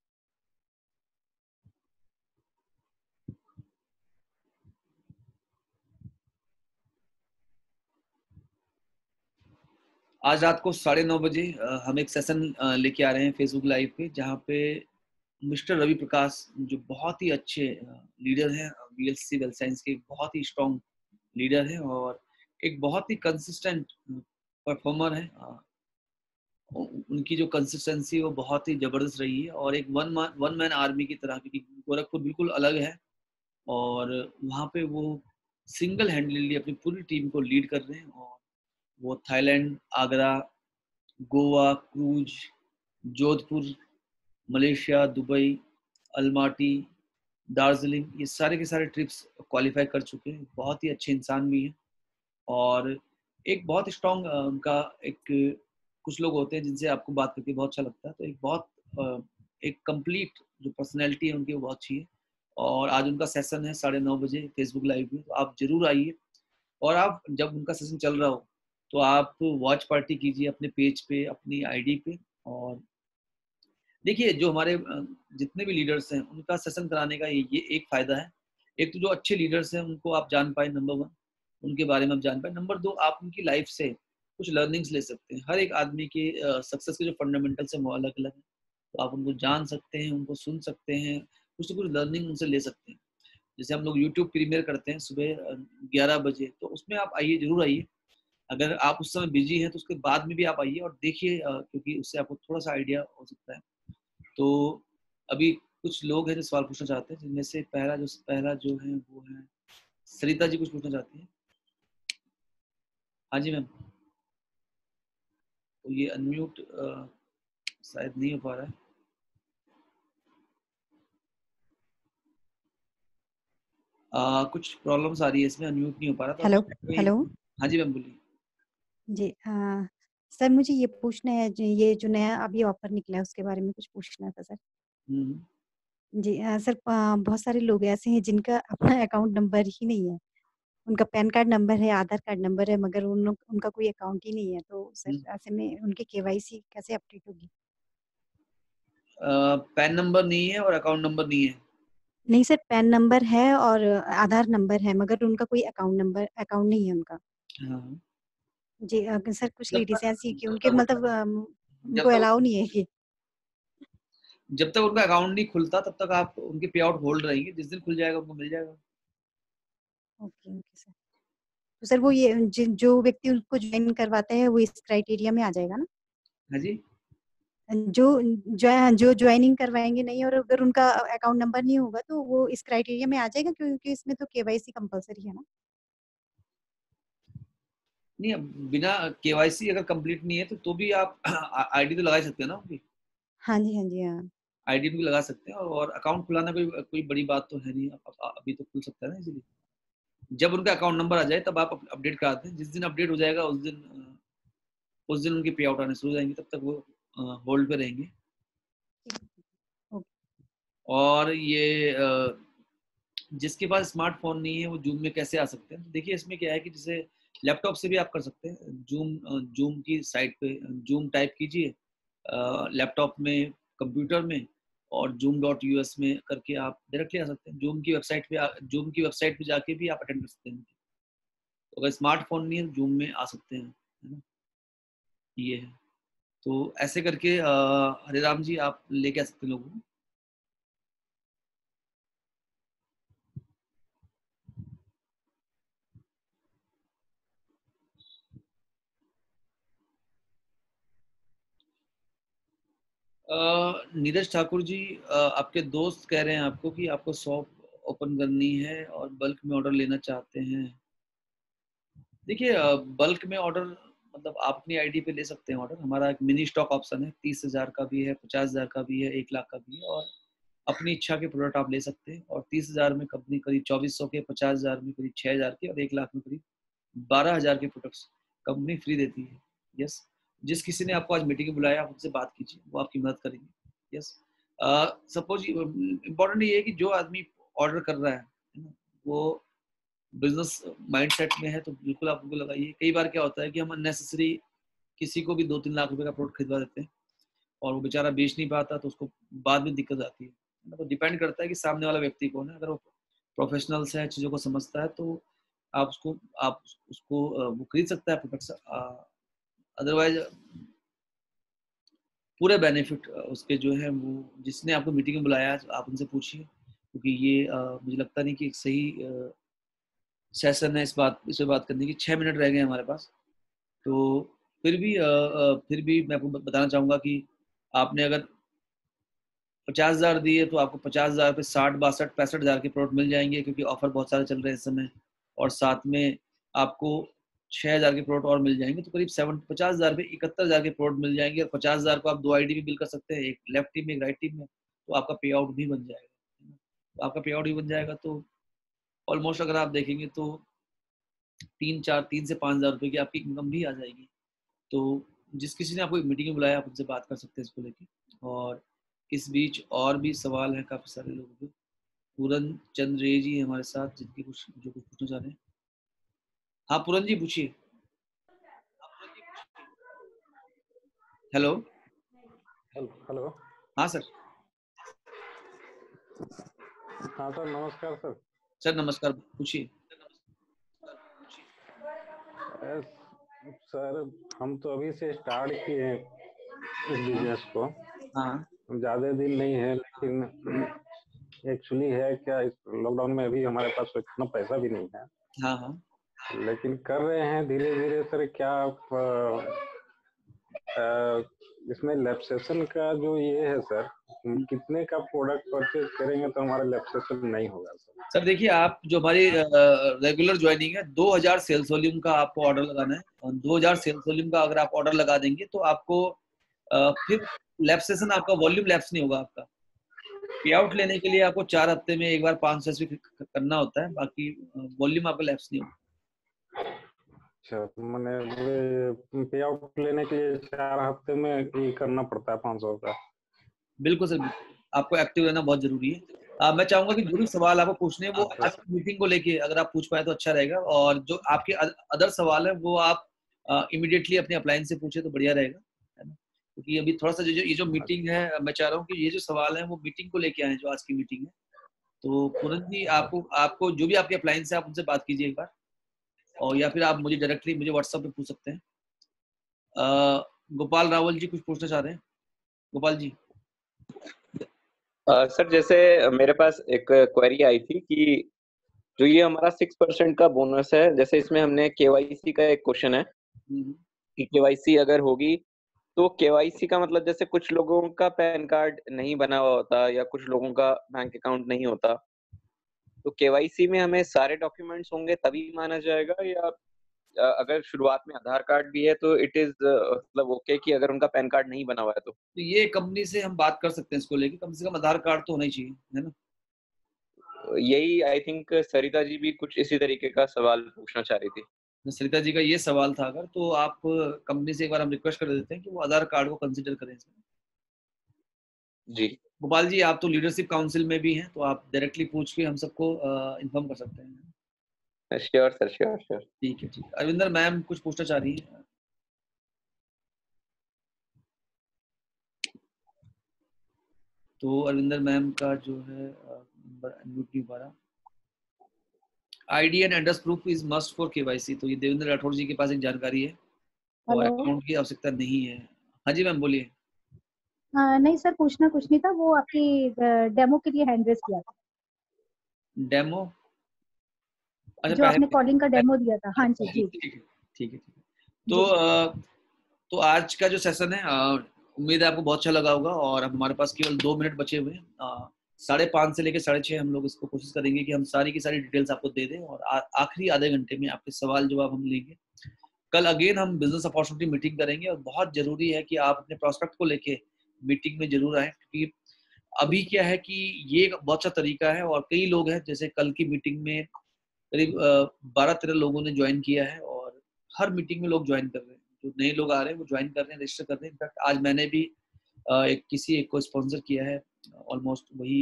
आज रात को 9:30 बजे हम एक सेशन लेके आ रहे हैं फेसबुक लाइव पे, जहाँ पे मिस्टर रवि प्रकाश, जो बहुत ही अच्छे लीडर हैं, VLC वेल साइंस के बहुत ही स्ट्रॉन्ग लीडर हैं और एक बहुत ही कंसिस्टेंट परफॉर्मर है। उनकी जो कंसिस्टेंसी वो बहुत ही जबरदस्त रही है, और एक वन मैन आर्मी की तरह, क्योंकि गोरखपुर बिल्कुल अलग है और वहाँ पे वो सिंगल हैंडलिंगली अपनी पूरी टीम को लीड कर रहे हैं। और वो Thailand, Agra, Goa, cruise, Jodhpur, Malaysia, Dubai, Almaty, Darjeeling, ये सारे के सारे ट्रिप्स क्वालिफाई कर चुके हैं। बहुत ही अच्छे इंसान भी हैं और एक बहुत स्ट्रॉन्ग उनका एक, कुछ लोग होते हैं जिनसे आपको बात करके बहुत अच्छा लगता है, तो एक बहुत एक कंप्लीट जो पर्सनैलिटी है उनकी वो बहुत अच्छी है। और आज उनका सेशन है 9:30 बजे फेसबुक लाइव में, तो आप जरूर आइए। और आप जब उनका सेशन चल रहा हो तो आप वॉच पार्टी कीजिए अपने पेज पे, अपनी आईडी पे। और देखिए जो हमारे जितने भी लीडर्स हैं उनका सेशन कराने का ये एक फायदा है। एक तो जो अच्छे लीडर्स हैं उनको आप जान पाए, नंबर 1 उनके बारे में आप जान पाए। नंबर 2, आप उनकी लाइफ से कुछ लर्निंग्स ले सकते हैं। हर एक आदमी के सक्सेस के जो फंडामेंटल्स हैं वो अलग अलग है, तो आप उनको जान सकते हैं, उनको सुन सकते हैं, कुछ ना कुछ लर्निंग उनसे ले सकते हैं। जैसे हम लोग यूट्यूब प्रीमियर करते हैं सुबह 11 बजे, तो उसमें आप आइए, जरूर आइए। अगर आप उस समय बिजी हैं तो उसके बाद में भी आप आइए और देखिए, क्योंकि उससे आपको थोड़ा सा आइडिया हो सकता है। तो अभी कुछ लोग हैं जो सवाल पूछना चाहते हैं, जिनमें से पहला जो है वो है सरिता जी, कुछ पूछना चाहती हैं। हाँ जी मैम। तो ये अनम्यूट शायद नहीं हो पा रहा है। कुछ प्रॉब्लम्स आ रही है इसमें, अनम्यूट नहीं हो पा रहा। तो हेलो हेलो। हाँ जी मैम बोलिए। जी सर मुझे ये पूछना है, ये जो नया अभी ऑफर निकला है उसके बारे में कुछ पूछना था सर। जी सर बहुत सारे लोग ऐसे हैं जिनका अपना अकाउंट नंबर ही नहीं है। उनका पैन कार्ड नंबर है, आधार कार्ड नंबर है, मगर उनका कोई अकाउंट ही नहीं है। तो सर ऐसे में उनकी केवाईसी कैसे अपडेट होगी? पैन नंबर नहीं है और अकाउंट नंबर नहीं है? नहीं सर, पैन नंबर है और आधार नंबर है, मगर उनका कोई अकाउंट नहीं है उनका। हाँ। जी सर कुछ जब लेडीज तक ऐसी कि जब उनके तक मतलब जब उनको अलाउ तक नहीं है कि जब तक उनका अकाउंट नहीं खुलता तब तक आप उनके पे आउट होल्ड रहेंगे। जिस दिन खुल जाएगा उनको मिल जाएगा। Okay okay sir. तो सर वो ये जो व्यक्ति उनको ज्वाइन करवाता है वो इस क्राइटेरिया में आ जाएगा ना? हाँ जी। जो जो ज्वाइनिंग करवाएंगे नहीं और अगर उनका अकाउंट नंबर नहीं होगा तो वो इस क्राइटेरिया में आ जाएगा, क्योंकि इसमें तो केवाईसी कंपलसरी है ना? नहीं, अब बिना केवाईसी अगर कंप्लीट नहीं है तो भी आप आईडी तो लगा सकते हैं ना उनकी। हाँ जी हाँ जी हाँ। आईडी भी लगा सकते हैं और अकाउंट खुलाना कोई कोई बड़ी बात तो है नहीं। अभी तो खुल सकता है ना इजीली। जब उनका अकाउंट नंबर आ जाए तब आप अपडेट करा दें। जिस दिन अपडेट हो जाएगा उस दिन उनके पे आउट आने शुरू हो जाएंगे। तब तक वो होल्ड पे रहेंगे। और ये जिसके पास स्मार्टफोन नहीं है वो जूम में कैसे आ सकते हैं? तो देखिए इसमें क्या है कि जैसे लैपटॉप से भी आप कर सकते हैं। जूम की साइट पे जूम टाइप कीजिए लैपटॉप में, कंप्यूटर में, और zoom.us में करके आप डायरेक्टली आ सकते हैं। जूम की वेबसाइट पे जाके भी आप अटेंड कर सकते हैं। तो अगर स्मार्टफोन नहीं है तो जूम में आ सकते हैं, है ना? ये है। तो ऐसे करके हरिराम जी आप लेके आ सकते हैं लोगों को। नीरज ठाकुर जी, आपके दोस्त कह रहे हैं आपको कि आपको शॉप ओपन करनी है और बल्क में ऑर्डर लेना चाहते हैं। देखिए बल्क में ऑर्डर मतलब आप अपनी आईडी पे ले सकते हैं ऑर्डर। हमारा एक मिनी स्टॉक ऑप्शन है, 30,000 का भी है, 50,000 का भी है, 1 लाख का भी है। और अपनी इच्छा के प्रोडक्ट आप ले सकते हैं। और 30,000 में कंपनी करीब 2400 के, 50,000 में करीब 6,000 के, और 1 लाख में करीब 12,000 के प्रोडक्ट्स कंपनी फ्री देती है। यस। जिस किसी ने आपको आज मीटिंग में बुलाया आप उनसे बात कीजिए, वो आपकी मदद करेंगे। यस। सपोज इम्पोर्टेंट ये है कि जो आदमी ऑर्डर कर रहा है ना, वो बिजनेस माइंडसेट में है तो बिल्कुल आप उनको लगाइए। कई बार क्या होता है कि हम अननेसेसरी किसी को भी 2-3 लाख रुपए का प्रोडक्ट खरीदवा देते हैं और वो बेचारा बेच नहीं पाता तो उसको बाद में दिक्कत आती है ना। तो डिपेंड करता है कि सामने वाला व्यक्ति कौन है। अगर वो प्रोफेशनल्स है, चीज़ों को समझता है, तो आप उसको वो खरीद सकता है प्रोडक्ट्स। अदरवाइज पूरे बेनिफिट उसके जो है वो जिसने आपको मीटिंग में बुलाया आप उनसे पूछिए, क्योंकि ये मुझे लगता नहीं कि एक सही सेशन है इस पे बात करने की। 6 मिनट रह गए हमारे पास। तो फिर भी मैं आपको बताना चाहूंगा कि आपने अगर 50,000 दिए तो आपको 50,000 पे 60, 62, 65,000 के प्रोडक्ट मिल जाएंगे, क्योंकि ऑफर बहुत सारे चल रहे हैं इस समय। और साथ में आपको 6,000 के प्रोडक्ट और मिल जाएंगे, तो करीब 50,000 पे 71,000 के प्रोडक्ट मिल जाएंगे। और 50,000 को आप 2 आईडी में बिल कर सकते हैं, एक लेफ्ट टीम में, एक राइट टीम में। तो आपका पे आउट भी बन जाएगा। तो आपका पे आउट भी बन जाएगा तो ऑलमोस्ट अगर आप देखेंगे तो 3 से 5,000 रुपए की आपकी इनकम भी आ जाएगी। तो जिस किसी ने आपको एक मीटिंग में बुलाया आप उनसे बात कर सकते हैं इसको लेके। और इस बीच और भी सवाल हैं काफी सारे लोगों के। पूरन चंद्र रे जी हमारे साथ जिनकी कुछ पूछना चाह रहे हैं। हाँ पूरन जी पूछिए। हेलो। हेलो। हाँ सर। हाँ सर, नमस्कार सर। सर नमस्कार, पूछिए। सर हम तो अभी से स्टार्ट किए हैं इस बिजनेस को। हाँ ज्यादा दिन नहीं है, लेकिन एक्चुअली है क्या, इस लॉकडाउन में अभी हमारे पास इतना पैसा भी नहीं है। हाँ हाँ। लेकिन कर रहे हैं धीरे धीरे सर। क्या आप इसमें लैब सेशन का जो ये है सर, कितने का प्रोडक्ट परचेज करेंगे तो हमारा लैप्सेशन नहीं होगा सर? सर देखिए, आप जो हमारी रेगुलर ज्वाइनिंग है, 2000 सेल्स वॉल्यूम का आपको ऑर्डर लगाना है, और 2000 सेल्स वॉल्यूम का अगर आप ऑर्डर लगा देंगे तो आपको फिर लैप्सेशन, आपका वॉल्यूम लैप्स नहीं होगा। आपका पे आउट लेने के लिए आपको 4 हफ्ते में एक बार 500 SB करना होता है, बाकी वॉल्यूम आपका लैप्स नहीं होगा। अच्छा, मैंने पे आउट लेने के लिए 4 हफ्ते में ये करना पड़ता है 500 का? बिल्कुल सर, बिल्कुल। आपको एक्टिव रहना बहुत जरूरी है। मैं चाहूंगा कि जो भी सवाल आपको पूछने हैं वो अच्छा आज की मीटिंग को लेके अगर आप पूछ पाए तो अच्छा रहेगा, और जो आपके अदर सवाल है वो आप इमीडिएटली अपने अप्लायंस से पूछे तो बढ़िया रहेगा, है ना? क्योंकि अभी थोड़ा सा ये जो मीटिंग है, मैं चाह रहा हूँ कि ये जो सवाल है वो मीटिंग को लेके आए, जो आज की मीटिंग है। तो पूरन जी, आपको आपको जो भी आपके अप्लायंस है आप उनसे बात कीजिए एक बार, और या फिर आप मुझे डायरेक्टली मुझे व्हाट्सएप पे पूछ सकते हैं। गोपाल रावल जी कुछ पूछना चाह रहे हैं? गोपाल जी। सर, जैसे मेरे पास एक क्वेरी आई थी कि जो ये हमारा 6% का बोनस है, जैसे इसमें हमने केवाईसी का एक क्वेश्चन है कि केवाईसी अगर होगी तो केवाईसी का मतलब जैसे कुछ लोगों का पैन कार्ड नहीं बना हुआ होता या कुछ लोगों का बैंक अकाउंट नहीं होता, तो केवाईसी में हमें सारे डॉक्यूमेंट्स होंगे तभी माना जाएगा, या अगर शुरुआत में आधार कार्ड भी है तो इट इज मतलब ओके कि अगर उनका पैन कार्ड नहीं बना हुआ है तो? तो ये कंपनी से हम बात कर सकते हैं इसको लेके, कम से कम आधार कार्ड तो होना ही चाहिए, है ना? यही आई थिंक सरिता जी भी कुछ इसी तरीके का सवाल पूछना चाह रही थी। सरिता जी का ये सवाल था, अगर तो आप कंपनी से एक बार हम रिक्वेस्ट कर देते हैं कि वो आधार कार्ड को कंसीडर करें इसमें। जी गोपाल जी, आप तो लीडरशिप काउंसिल में भी हैं, तो आप डायरेक्टली पूछ के हम सबको इन्फॉर्म कर सकते हैं। Sure sir, sure sure. ठीक है, ठीक है। अरविंदर मैम कुछ पूछना चाह रही है? तो अरविंदर मैम का जो है नंबर अनम्यूट नहीं हो रहा। ID and address proof is must for KYC, तो ये देवेंद्र राठौर जी के पास एक जानकारी है, और हेलो। अकाउंट की आवश्यकता नहीं है। हाँ जी मैम, बोलिए। नहीं सर, पूछना कुछ नहीं था, वो आपकी डेमो के लिए हैंड रेस किया था, डेमो? अच्छा, जो आपने कॉलिंग का डेमो दिया था। हाँ जी जी। ठीक है, ठीक है, ठीक है। तो आज का जो सेशन है, उम्मीद है आपको बहुत अच्छा लगा होगा, और अब हमारे पास केवल 2 मिनट बचे हुए हैं। 5:30 से लेकर 6:30 हम लोग इसको कोशिश करेंगे कि हम सारी की सारी डिटेल्स आपको दे दें, और आखिरी आधे घंटे में आपके सवाल जवाब हम लेंगे। कल अगेन हम बिजनेस अपॉर्चुनिटी मीटिंग करेंगे, और बहुत जरूरी है कि आप अपने प्रोस्पेक्ट को लेके मीटिंग में जरूर आए, क्योंकि अभी क्या है कि ये एक बहुत अच्छा तरीका है, और कई लोग हैं, जैसे कल की मीटिंग में करीब 12-13 लोगों ने ज्वाइन किया है, और हर मीटिंग में लोग ज्वाइन कर रहे हैं, जो नए लोग आ रहे हैं वो ज्वाइन कर रहे हैं, रजिस्टर कर रहे हैं। इनफैक्ट आज मैंने भी एक को स्पॉन्सर किया है, ऑलमोस्ट वही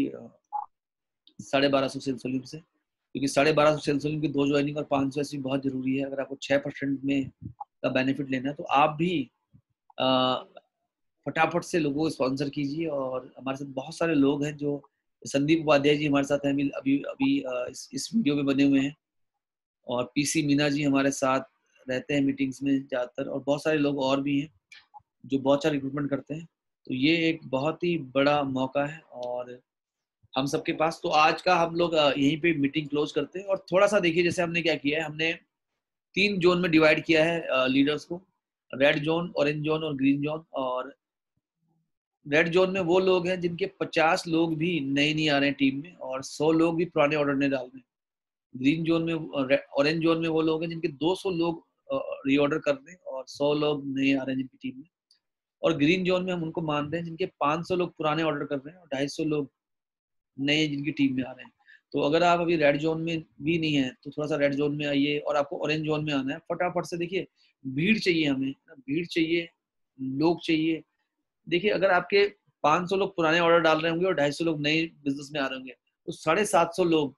1250 सेल्स वॉल्यूम से, क्योंकि 1250 सेल्स वॉल्यूम की 2 ज्वाइनिंग और 500 ऐसी बहुत जरूरी है। अगर आपको 6% में का बेनिफिट लेना है तो आप भी फटाफट से लोगों को स्पॉन्सर कीजिए। और हमारे साथ बहुत सारे लोग हैं, जो संदीप उपाध्याय जी हमारे साथ हैं अभी अभी इस वीडियो में बने हुए हैं, और पीसी मीना जी हमारे साथ रहते हैं मीटिंग्स में ज़्यादातर, और बहुत सारे लोग और भी हैं जो बहुत सारे रिक्रूटमेंट करते हैं। तो ये एक बहुत ही बड़ा मौका है और हम सबके पास। तो आज का हम लोग यहीं पे मीटिंग क्लोज करते हैं। और थोड़ा सा देखिए, जैसे हमने क्या किया है, हमने 3 जोन में डिवाइड किया है लीडर्स को, रेड जोन, ऑरेंज जोन और ग्रीन जोन। और रेड जोन में वो लोग हैं जिनके 50 लोग भी नए नहीं आ रहे हैं टीम में, और 100 लोग भी पुराने ऑर्डर नहीं डाल रहे हैं। ग्रीन जोन में, ऑरेंज जोन में वो लोग हैं जिनके 200 लोग रीऑर्डर कर रहे हैं और 100 लोग नए आ रहे हैं जिनकी टीम में। और ग्रीन जोन में हम उनको मान रहे हैं जिनके 500 लोग पुराने ऑर्डर कर रहे हैं और 250 लोग नए जिनकी टीम में आ रहे हैं। तो अगर आप अभी रेड जोन में भी नहीं है तो थोड़ा सा रेड जोन में आइए, और आपको ऑरेंज जोन में आना है। फटाफट से देखिए, भीड़ चाहिए हमें, भीड़ चाहिए, लोग चाहिए। देखिए, अगर आपके 500 लोग पुराने ऑर्डर डाल रहे होंगे और 250 लोग नए बिजनेस में आ रहे होंगे, तो 750 लोग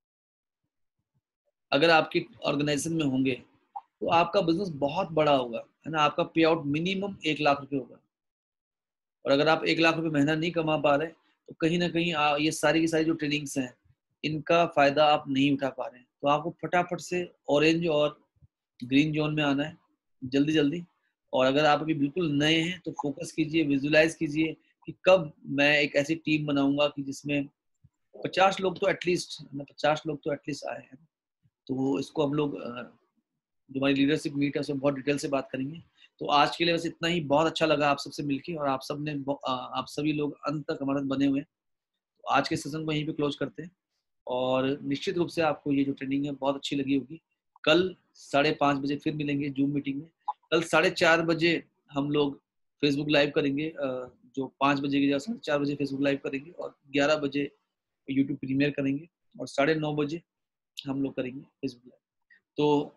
अगर आपकी ऑर्गेनाइजेशन में होंगे तो आपका बिजनेस बहुत बड़ा होगा, है ना। आपका पे आउट मिनिमम 1 लाख रुपए होगा। और अगर आप 1 लाख रुपए महीना नहीं कमा पा रहे तो कहीं ना कहीं ये सारी की सारी जो ट्रेनिंग्स हैं इनका फायदा आप नहीं उठा पा रहे हैं। तो आपको फटाफट से ऑरेंज और ग्रीन जोन में आना है, जल्दी जल्दी। और अगर आप अभी बिल्कुल नए हैं तो फोकस कीजिए, विजुलाइज कीजिए कि कब मैं एक ऐसी टीम बनाऊंगा कि जिसमें 50 लोग तो एटलीस्ट, 50 लोग तो एटलीस्ट आए हैं। तो इसको हम लोग जो हमारी लीडरशिप मीट है उसमें बहुत डिटेल से बात करेंगे। तो आज के लिए बस इतना ही। बहुत अच्छा लगा आप सबसे मिलके, और आप सभी लोग अंत तक हमारे साथ बने हुए हैं। तो आज के सेशन को यहीं पे क्लोज करते हैं, और निश्चित रूप से आपको ये जो ट्रेनिंग है बहुत अच्छी लगी होगी। कल 5:30 बजे फिर मिलेंगे जूम मीटिंग में। कल 4:30 बजे हम लोग फेसबुक लाइव करेंगे, जो 5 बजे की जगह 4:30 बजे फेसबुक लाइव करेंगे, और 11 बजे यूट्यूब प्रीमियर करेंगे, और 9:30 बजे हम लोग करेंगे फेसबुक लाइव। तो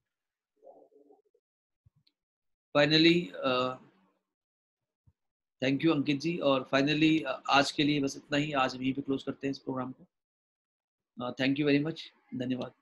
finally thank you Ankit ji, और फाइनली आज के लिए बस इतना ही। आज यहीं पे क्लोज करते हैं इस प्रोग्राम को। थैंक यू वेरी मच, धन्यवाद।